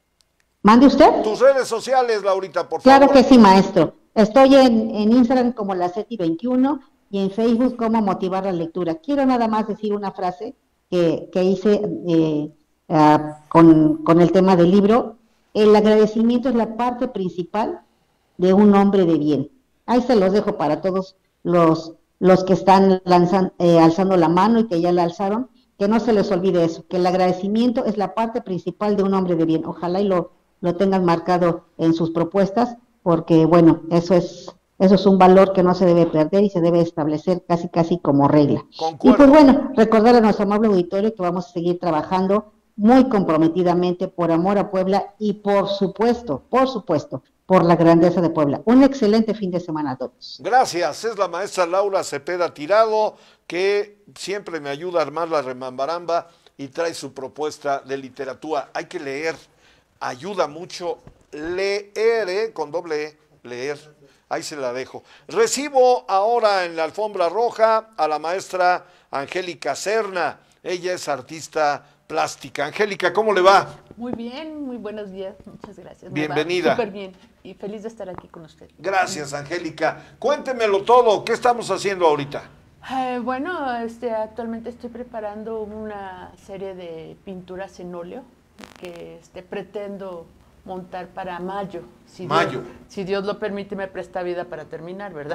¿Mande usted? Tus redes sociales, Laurita, por Claro favor. que sí, maestro. Estoy en, en Instagram como la CETI veintiuno y en Facebook como Motivar la Lectura. Quiero nada más decir una frase que, que hice eh, ah, con, con el tema del libro. El agradecimiento es la parte principal de un hombre de bien. Ahí se los dejo para todos los, los que están lanzan, eh, alzando la mano y que ya la alzaron, que no se les olvide eso, que el agradecimiento es la parte principal de un hombre de bien. Ojalá y lo, lo tengan marcado en sus propuestas, porque bueno, eso es, eso es un valor que no se debe perder y se debe establecer casi casi como regla. Y pues bueno, recordar a nuestro amable auditorio que vamos a seguir trabajando muy comprometidamente por amor a Puebla y por supuesto, por supuesto, por la grandeza de Puebla. Un excelente fin de semana a todos. Gracias, es la maestra Laura Cepeda Tirado, que siempre me ayuda a armar la remambaramba y trae su propuesta de literatura. Hay que leer, ayuda mucho leer, ¿eh? Con doble E, leer. Ahí se la dejo. Recibo ahora en la alfombra roja a la maestra Angélica Serna. Ella es artista plástica. Angélica, ¿cómo le va? Muy bien, muy buenos días, muchas gracias. Bienvenida. Súper bien y feliz de estar aquí con usted. Gracias, Angélica. Cuéntemelo todo. ¿Qué estamos haciendo ahorita? Eh, bueno, este, actualmente estoy preparando una serie de pinturas en óleo que este, pretendo montar para mayo. Si Mayo. Dios, si Dios lo permite, me presta vida para terminar, ¿verdad?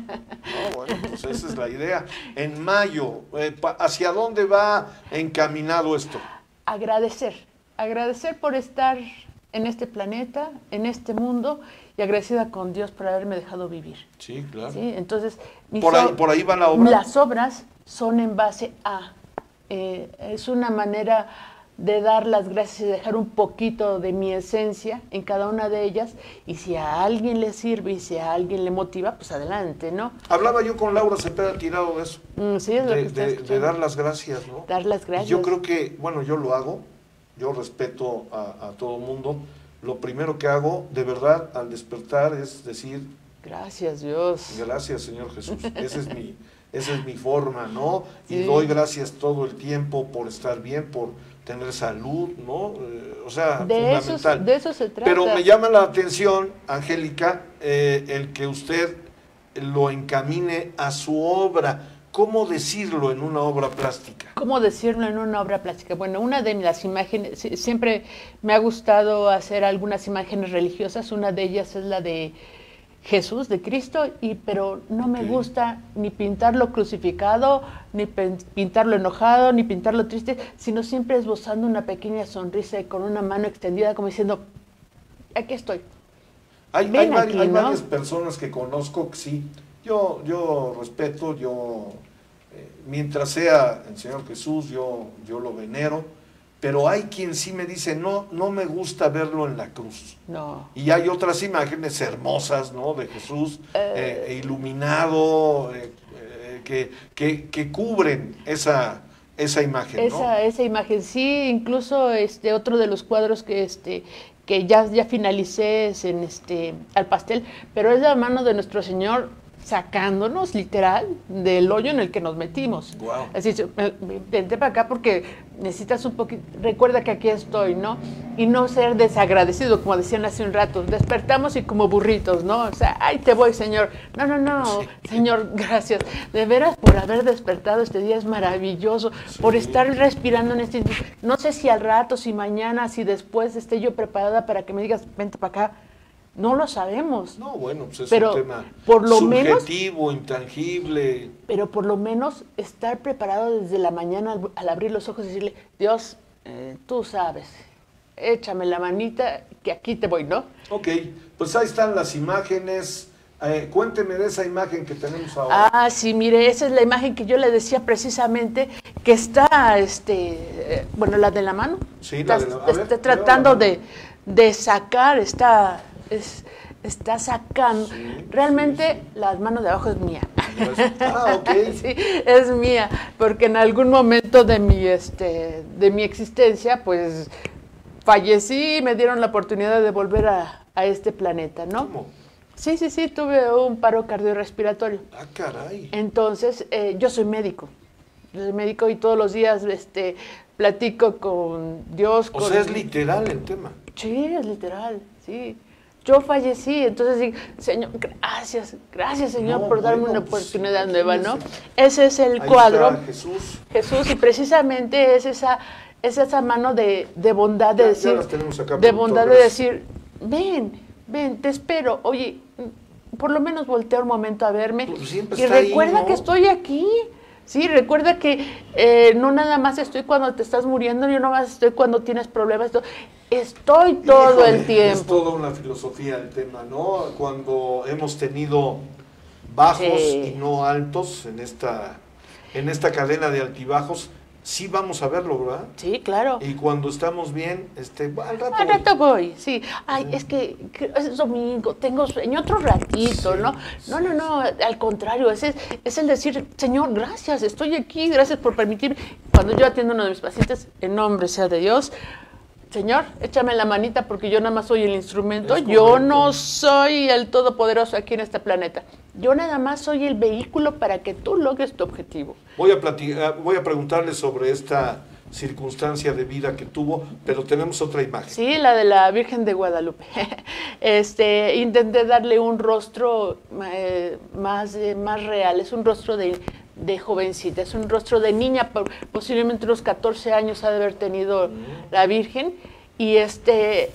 No, bueno, pues esa es la idea. En mayo, eh, ¿hacia dónde va encaminado esto? Agradecer, agradecer por estar en este planeta, en este mundo, y agradecida con Dios por haberme dejado vivir. Sí, claro. ¿Sí? Entonces, mis ¿Por ahí, ob- por ahí va la obra? Las obras son en base a, eh, es una manera de dar las gracias y dejar un poquito de mi esencia en cada una de ellas, y si a alguien le sirve y si a alguien le motiva, pues adelante, ¿no? Hablaba yo con Laura Cepeda Tirado de eso. Mm, sí, es lo de, que está de- de escuchando. dar las gracias, ¿no? Dar las Y gracias. yo creo que, bueno, yo lo hago, yo respeto a, a todo el mundo. Lo primero que hago, de verdad, al despertar es decir, Gracias, Dios. gracias, Señor Jesús. Ese es mi, esa es mi forma, ¿no? Y Sí. doy gracias todo el tiempo por estar bien, por tener salud, ¿no? Eh, o sea, De eso, fundamental. de eso se trata. Pero me llama la atención, Angélica, eh, el que usted lo encamine a su obra. ¿Cómo decirlo en una obra plástica? ¿Cómo decirlo en una obra plástica? Bueno, una de las imágenes, sí, siempre me ha gustado hacer algunas imágenes religiosas, una de ellas es la de Jesús, de Cristo, y pero no me gusta ni pintarlo crucificado, ni pen- pintarlo enojado, ni pintarlo triste, sino siempre esbozando una pequeña sonrisa y con una mano extendida como diciendo, aquí estoy. Hay, Ven hay, vari- aquí, hay ¿no? varias personas que conozco que sí, yo, yo respeto, yo, eh, mientras sea el Señor Jesús, yo, yo lo venero, pero hay quien sí me dice, no, no me gusta verlo en la cruz. No. Y hay otras imágenes hermosas, ¿no? De Jesús eh, eh, iluminado, eh, eh, que, que, que cubren esa, esa imagen, ¿no? Esa, esa imagen, sí, incluso este otro de los cuadros que este que ya, ya finalicé es en este al pastel, pero es la mano de nuestro Señor sacándonos literal del hoyo en el que nos metimos. Wow. Así, vente para acá porque necesitas un poquito, recuerda que aquí estoy, ¿no? Y no ser desagradecido, como decían hace un rato, despertamos y como burritos, ¿no? O sea, ay, te voy, Señor. No, no, no, sí. Señor, gracias. De veras, por haber despertado este día es maravilloso, sí. Por estar respirando en este... No sé si al rato, si mañana, si después esté yo preparada para que me digas, vente para acá. No lo sabemos. No, bueno, pues es pero un tema por lo subjetivo, menos, intangible. Pero por lo menos estar preparado desde la mañana al, al abrir los ojos y decirle, Dios, eh, tú sabes, échame la manita que aquí te voy, ¿no? Ok, pues ahí están las imágenes. Eh, cuénteme de esa imagen que tenemos ahora. Ah, sí, mire, esa es la imagen que yo le decía precisamente, que está, este, eh, bueno, la de la mano. Sí, la está, de la, a ver, está tratando de, de sacar, está... Es, está sacando, sí, realmente sí, sí. Las manos de abajo es mía. Ah, ok. Sí, es mía, porque en algún momento de mi, este, de mi existencia, pues, fallecí y me dieron la oportunidad de volver a, a este planeta, ¿no? ¿Cómo? Sí, sí, sí, tuve un paro cardiorrespiratorio. Ah, caray. Entonces, eh, yo soy médico, yo soy médico y todos los días, este, platico con Dios. O con... sea, es literal el tema. Sí, es literal, sí. Yo fallecí, entonces digo, Señor, gracias, gracias Señor no, por darme bueno, una pues, oportunidad nueva, ¿no? Ese, ese es el ahí cuadro. Está Jesús. Jesús, y precisamente es esa, es esa mano de, de bondad de ya, decir, ya acá, de bondad de decir, ven, ven, te espero, oye, por lo menos voltea un momento a verme pues y recuerda ahí, ¿no? Que estoy aquí. Sí, recuerda que eh, no nada más estoy cuando te estás muriendo, yo no más estoy cuando tienes problemas, estoy todo Híjole, el tiempo. Es toda una filosofía el tema, ¿no? Cuando hemos tenido bajos sí. y no altos en esta, en esta cadena de altibajos, sí vamos a verlo, ¿verdad? Sí, claro. Y cuando estamos bien, este, al rato Al rato voy, voy sí. Ay, sí. es que, que es domingo, tengo sueño, otro ratito, sí, ¿no? Sí, no, no, no, al contrario, es, es el decir, Señor, gracias, estoy aquí, gracias por permitirme. Cuando yo atiendo a uno de mis pacientes, en nombre sea de Dios, Señor, échame la manita porque yo nada más soy el instrumento, yo no soy el todopoderoso aquí en este planeta. Yo nada más soy el vehículo para que tú logres tu objetivo. Voy a, platicar, voy a preguntarle sobre esta circunstancia de vida que tuvo, pero tenemos otra imagen. Sí, la de la Virgen de Guadalupe. Este, intenté darle un rostro eh, más, eh, más real, es un rostro de, de jovencita, es un rostro de niña, posiblemente unos catorce años ha de haber tenido mm. la Virgen, y este...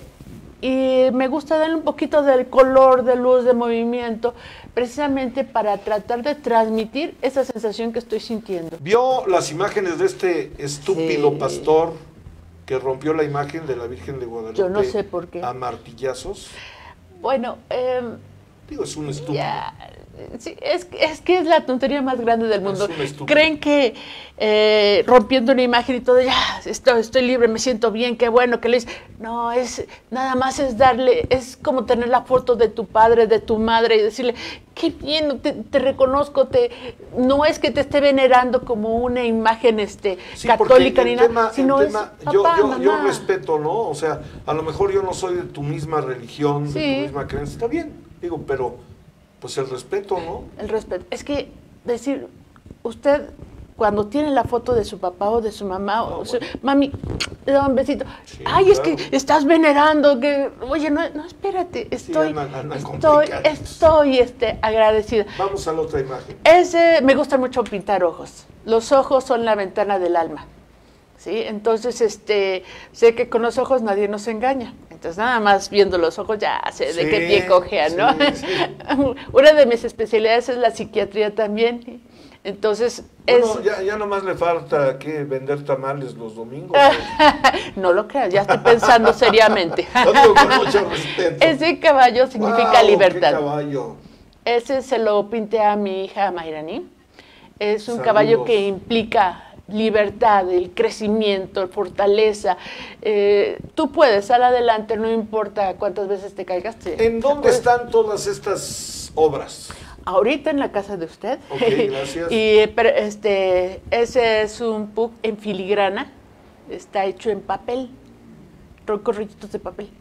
Y me gusta darle un poquito del color, de luz, de movimiento, precisamente para tratar de transmitir esa sensación que estoy sintiendo. ¿Vio las imágenes de este estúpido sí. pastor que rompió la imagen de la Virgen de Guadalupe? Yo no sé por qué. ¿A martillazos? Bueno, eh, digo, es un estúpido. Ya, sí, es, es que es la tontería más grande del mundo. Creen que eh, rompiendo una imagen y todo, ya, estoy, estoy libre, me siento bien, qué bueno que le hice. No, es, nada más es darle, es como tener la foto de tu padre, de tu madre y decirle, qué bien, te, te reconozco, te, no es que te esté venerando como una imagen este, sí, católica ni tema, nada, sino tema, es yo, papá, yo, mamá. yo respeto, ¿no? O sea, a lo mejor yo no soy de tu misma religión, sí. de tu misma creencia, está bien, digo, pero... Pues el respeto, ¿no? El respeto. Es que decir, usted cuando tiene la foto de su papá o de su mamá, o su, mami, le da un besito. Sí, ay, claro. Es que estás venerando, que, oye, no, no espérate, estoy, sí, andan, andan estoy, estoy este, agradecida. Vamos a la otra imagen. Ese, me gusta mucho pintar ojos. Los ojos son la ventana del alma, ¿sí? Entonces, este, sé que con los ojos nadie nos engaña. Entonces, nada más viendo los ojos ya sé de sí, qué pie cojean, ¿no? Sí, sí. Una de mis especialidades es la psiquiatría también. Entonces, bueno, es... ya, ya nomás le falta que vender tamales los domingos. No lo creas, ya estoy pensando seriamente. Lo digo con mucho respeto. Ese caballo significa wow, libertad. ¿Qué caballo? Ese se lo pinté a mi hija Mayrani. Es un Saludos. caballo que implica libertad, el crecimiento, fortaleza. Eh, tú puedes, sal adelante, no importa cuántas veces te caigas. Te, ¿En dónde están todas estas obras? Ahorita en la casa de usted. Ok, gracias. Y pero, este, ese es un pug en filigrana, está hecho en papel, con rollitos de papel.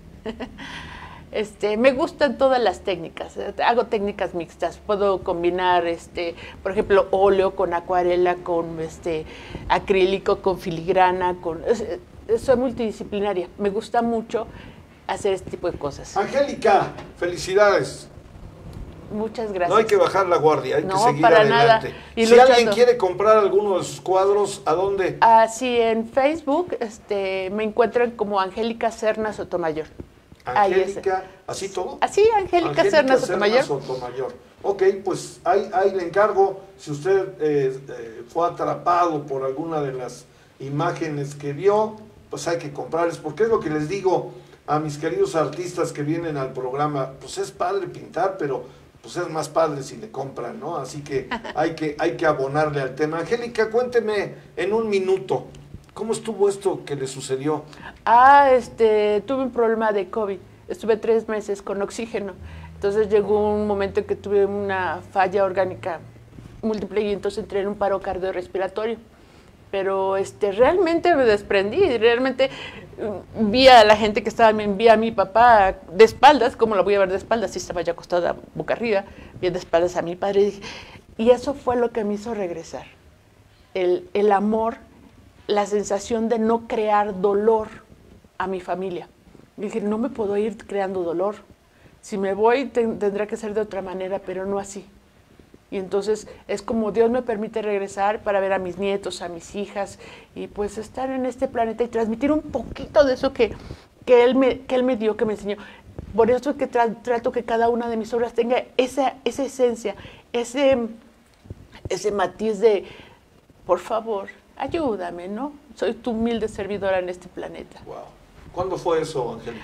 Este, me gustan todas las técnicas, hago técnicas mixtas, puedo combinar, este, por ejemplo, óleo con acuarela, con este, acrílico, con filigrana, con, soy multidisciplinaria, me gusta mucho hacer este tipo de cosas. Angélica, felicidades. Muchas gracias. No hay que bajar la guardia, hay no, que seguir para adelante. Nada. Si luchando. alguien quiere comprar alguno de sus cuadros, ¿a dónde? Ah, sí, en Facebook este, me encuentran como Angélica Serna Sotomayor. Angélica, ¿así todo? Así, Angélica Serna Sotomayor. Sotomayor. Ok, pues ahí, ahí le encargo, si usted eh, eh, fue atrapado por alguna de las imágenes que vio, pues hay que comprarles, porque es lo que les digo a mis queridos artistas que vienen al programa, pues es padre pintar, pero pues es más padre si le compran, ¿no? Así que hay que, hay que abonarle al tema. Angélica, cuénteme en un minuto, ¿cómo estuvo esto que le sucedió? Ah, este, tuve un problema de COVID, estuve tres meses con oxígeno, entonces llegó un momento en que tuve una falla orgánica múltiple y entonces entré en un paro cardiorrespiratorio. Pero este, realmente me desprendí, realmente vi a la gente que estaba, me envía a mi papá de espaldas, ¿cómo la voy a ver de espaldas? Si estaba ya acostada boca arriba, vi de espaldas a mi padre y dije, y eso fue lo que me hizo regresar, el, el amor, la sensación de no crear dolor a mi familia. Y dije, no me puedo ir creando dolor, si me voy ten, tendrá que ser de otra manera, pero no así. Y entonces es como Dios me permite regresar para ver a mis nietos, a mis hijas, y pues estar en este planeta y transmitir un poquito de eso que, que, él, me, que él me dio, que me enseñó. Por eso es que tra trato que cada una de mis obras tenga esa, esa esencia, ese, ese matiz de, por favor, ayúdame, ¿no? Soy tu humilde servidora en este planeta. Wow. ¿Cuándo fue eso, Angélica?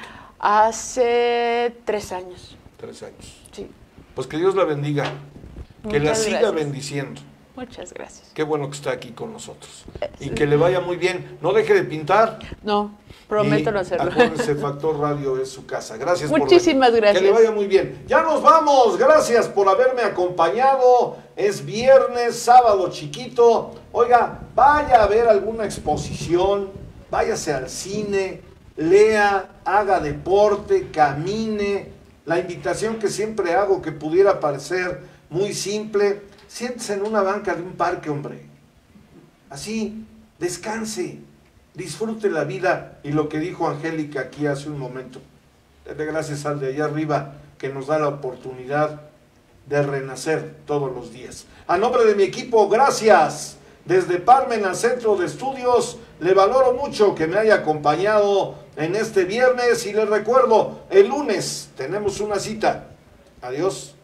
Hace tres años. Tres años. Sí. Pues que Dios la bendiga. Que Muchas la siga gracias. bendiciendo. Muchas gracias. Qué bueno que está aquí con nosotros. Y que le vaya muy bien. No deje de pintar. No, prometo y no hacerlo. Acuérdense, Factor Radio es su casa. Gracias Muchísimas por venir. gracias. Que le vaya muy bien. Ya nos vamos. Gracias por haberme acompañado. Es viernes, sábado chiquito. Oiga, vaya a ver alguna exposición. Váyase al cine. Lea, haga deporte, camine. La invitación que siempre hago, que pudiera parecer muy simple, siéntese en una banca de un parque, hombre. Así, descanse, disfrute la vida y lo que dijo Angélica aquí hace un momento. Dele gracias al de allá arriba que nos da la oportunidad de renacer todos los días. A nombre de mi equipo, gracias. Desde Parmenas Centro de Estudios, le valoro mucho que me haya acompañado en este viernes y les recuerdo, el lunes tenemos una cita. Adiós.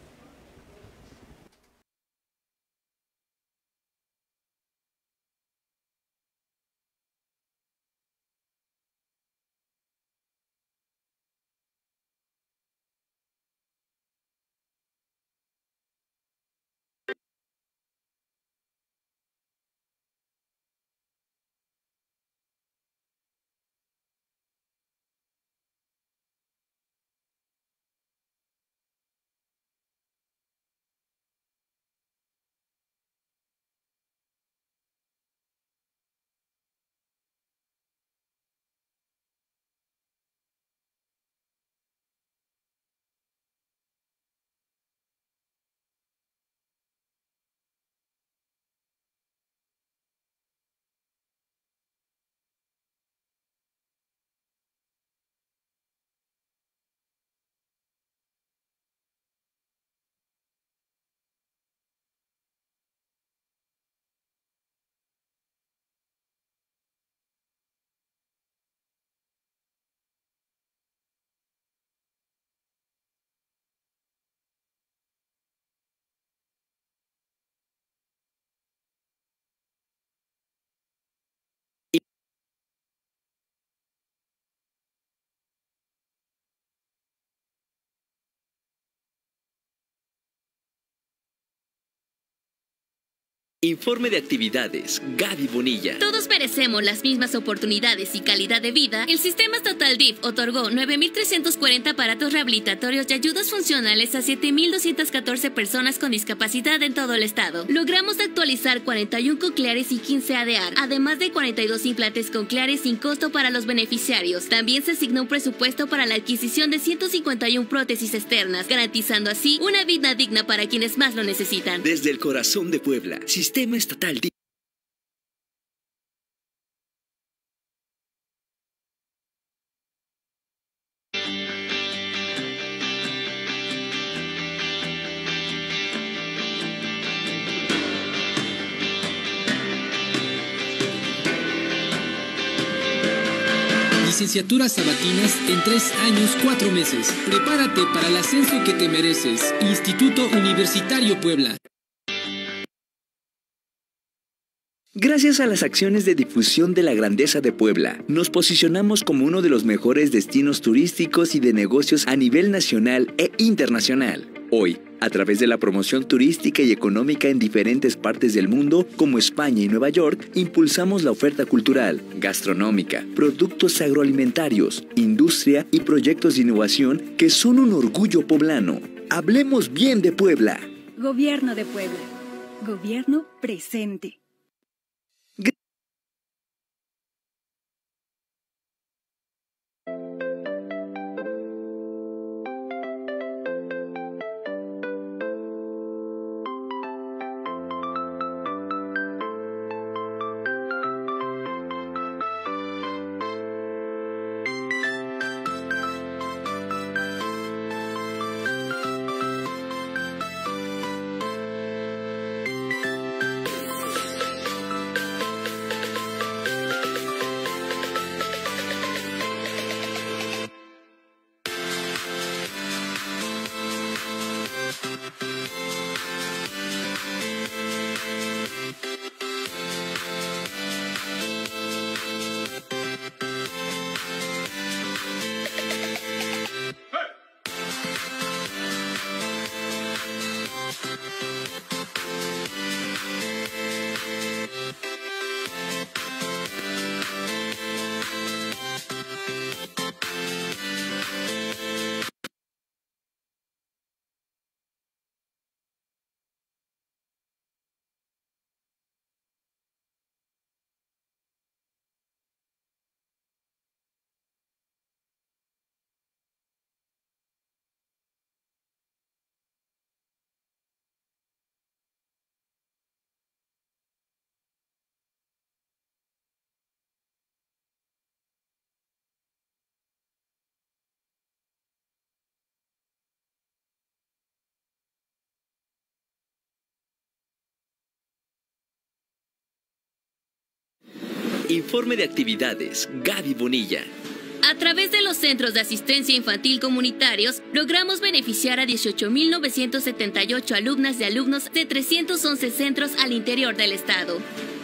Informe de actividades, Gaby Bonilla. Todos merecemos las mismas oportunidades y calidad de vida. El Sistema Estatal D I F otorgó nueve mil trescientos cuarenta aparatos rehabilitatorios y ayudas funcionales a siete mil doscientas catorce personas con discapacidad en todo el estado. Logramos actualizar cuarenta y uno cocleares y quince A D A R, además de cuarenta y dos implantes cocleares sin costo para los beneficiarios. También se asignó un presupuesto para la adquisición de ciento cincuenta y uno prótesis externas, garantizando así una vida digna para quienes más lo necesitan. Desde el corazón de Puebla, Sistema Estatal D I F. Licenciaturas sabatinas en tres años, cuatro meses. Prepárate para el ascenso que te mereces. Instituto Universitario Puebla. Gracias a las acciones de difusión de la grandeza de Puebla, nos posicionamos como uno de los mejores destinos turísticos y de negocios a nivel nacional e internacional. Hoy, a través de la promoción turística y económica en diferentes partes del mundo, como España y Nueva York, impulsamos la oferta cultural, gastronómica, productos agroalimentarios, industria y proyectos de innovación que son un orgullo poblano. Hablemos bien de Puebla. Gobierno de Puebla. Gobierno presente. Informe de actividades, Gaby Bonilla. A través de los centros de asistencia infantil comunitarios, logramos beneficiar a dieciocho mil novecientos setenta y ocho alumnas y alumnos de trescientos once centros al interior del estado.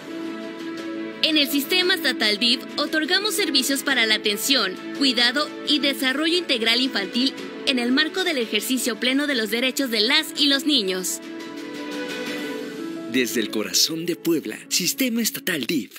En el Sistema Estatal D I F otorgamos servicios para la atención, cuidado y desarrollo integral infantil en el marco del ejercicio pleno de los derechos de las y los niños. Desde el corazón de Puebla, Sistema Estatal D I F.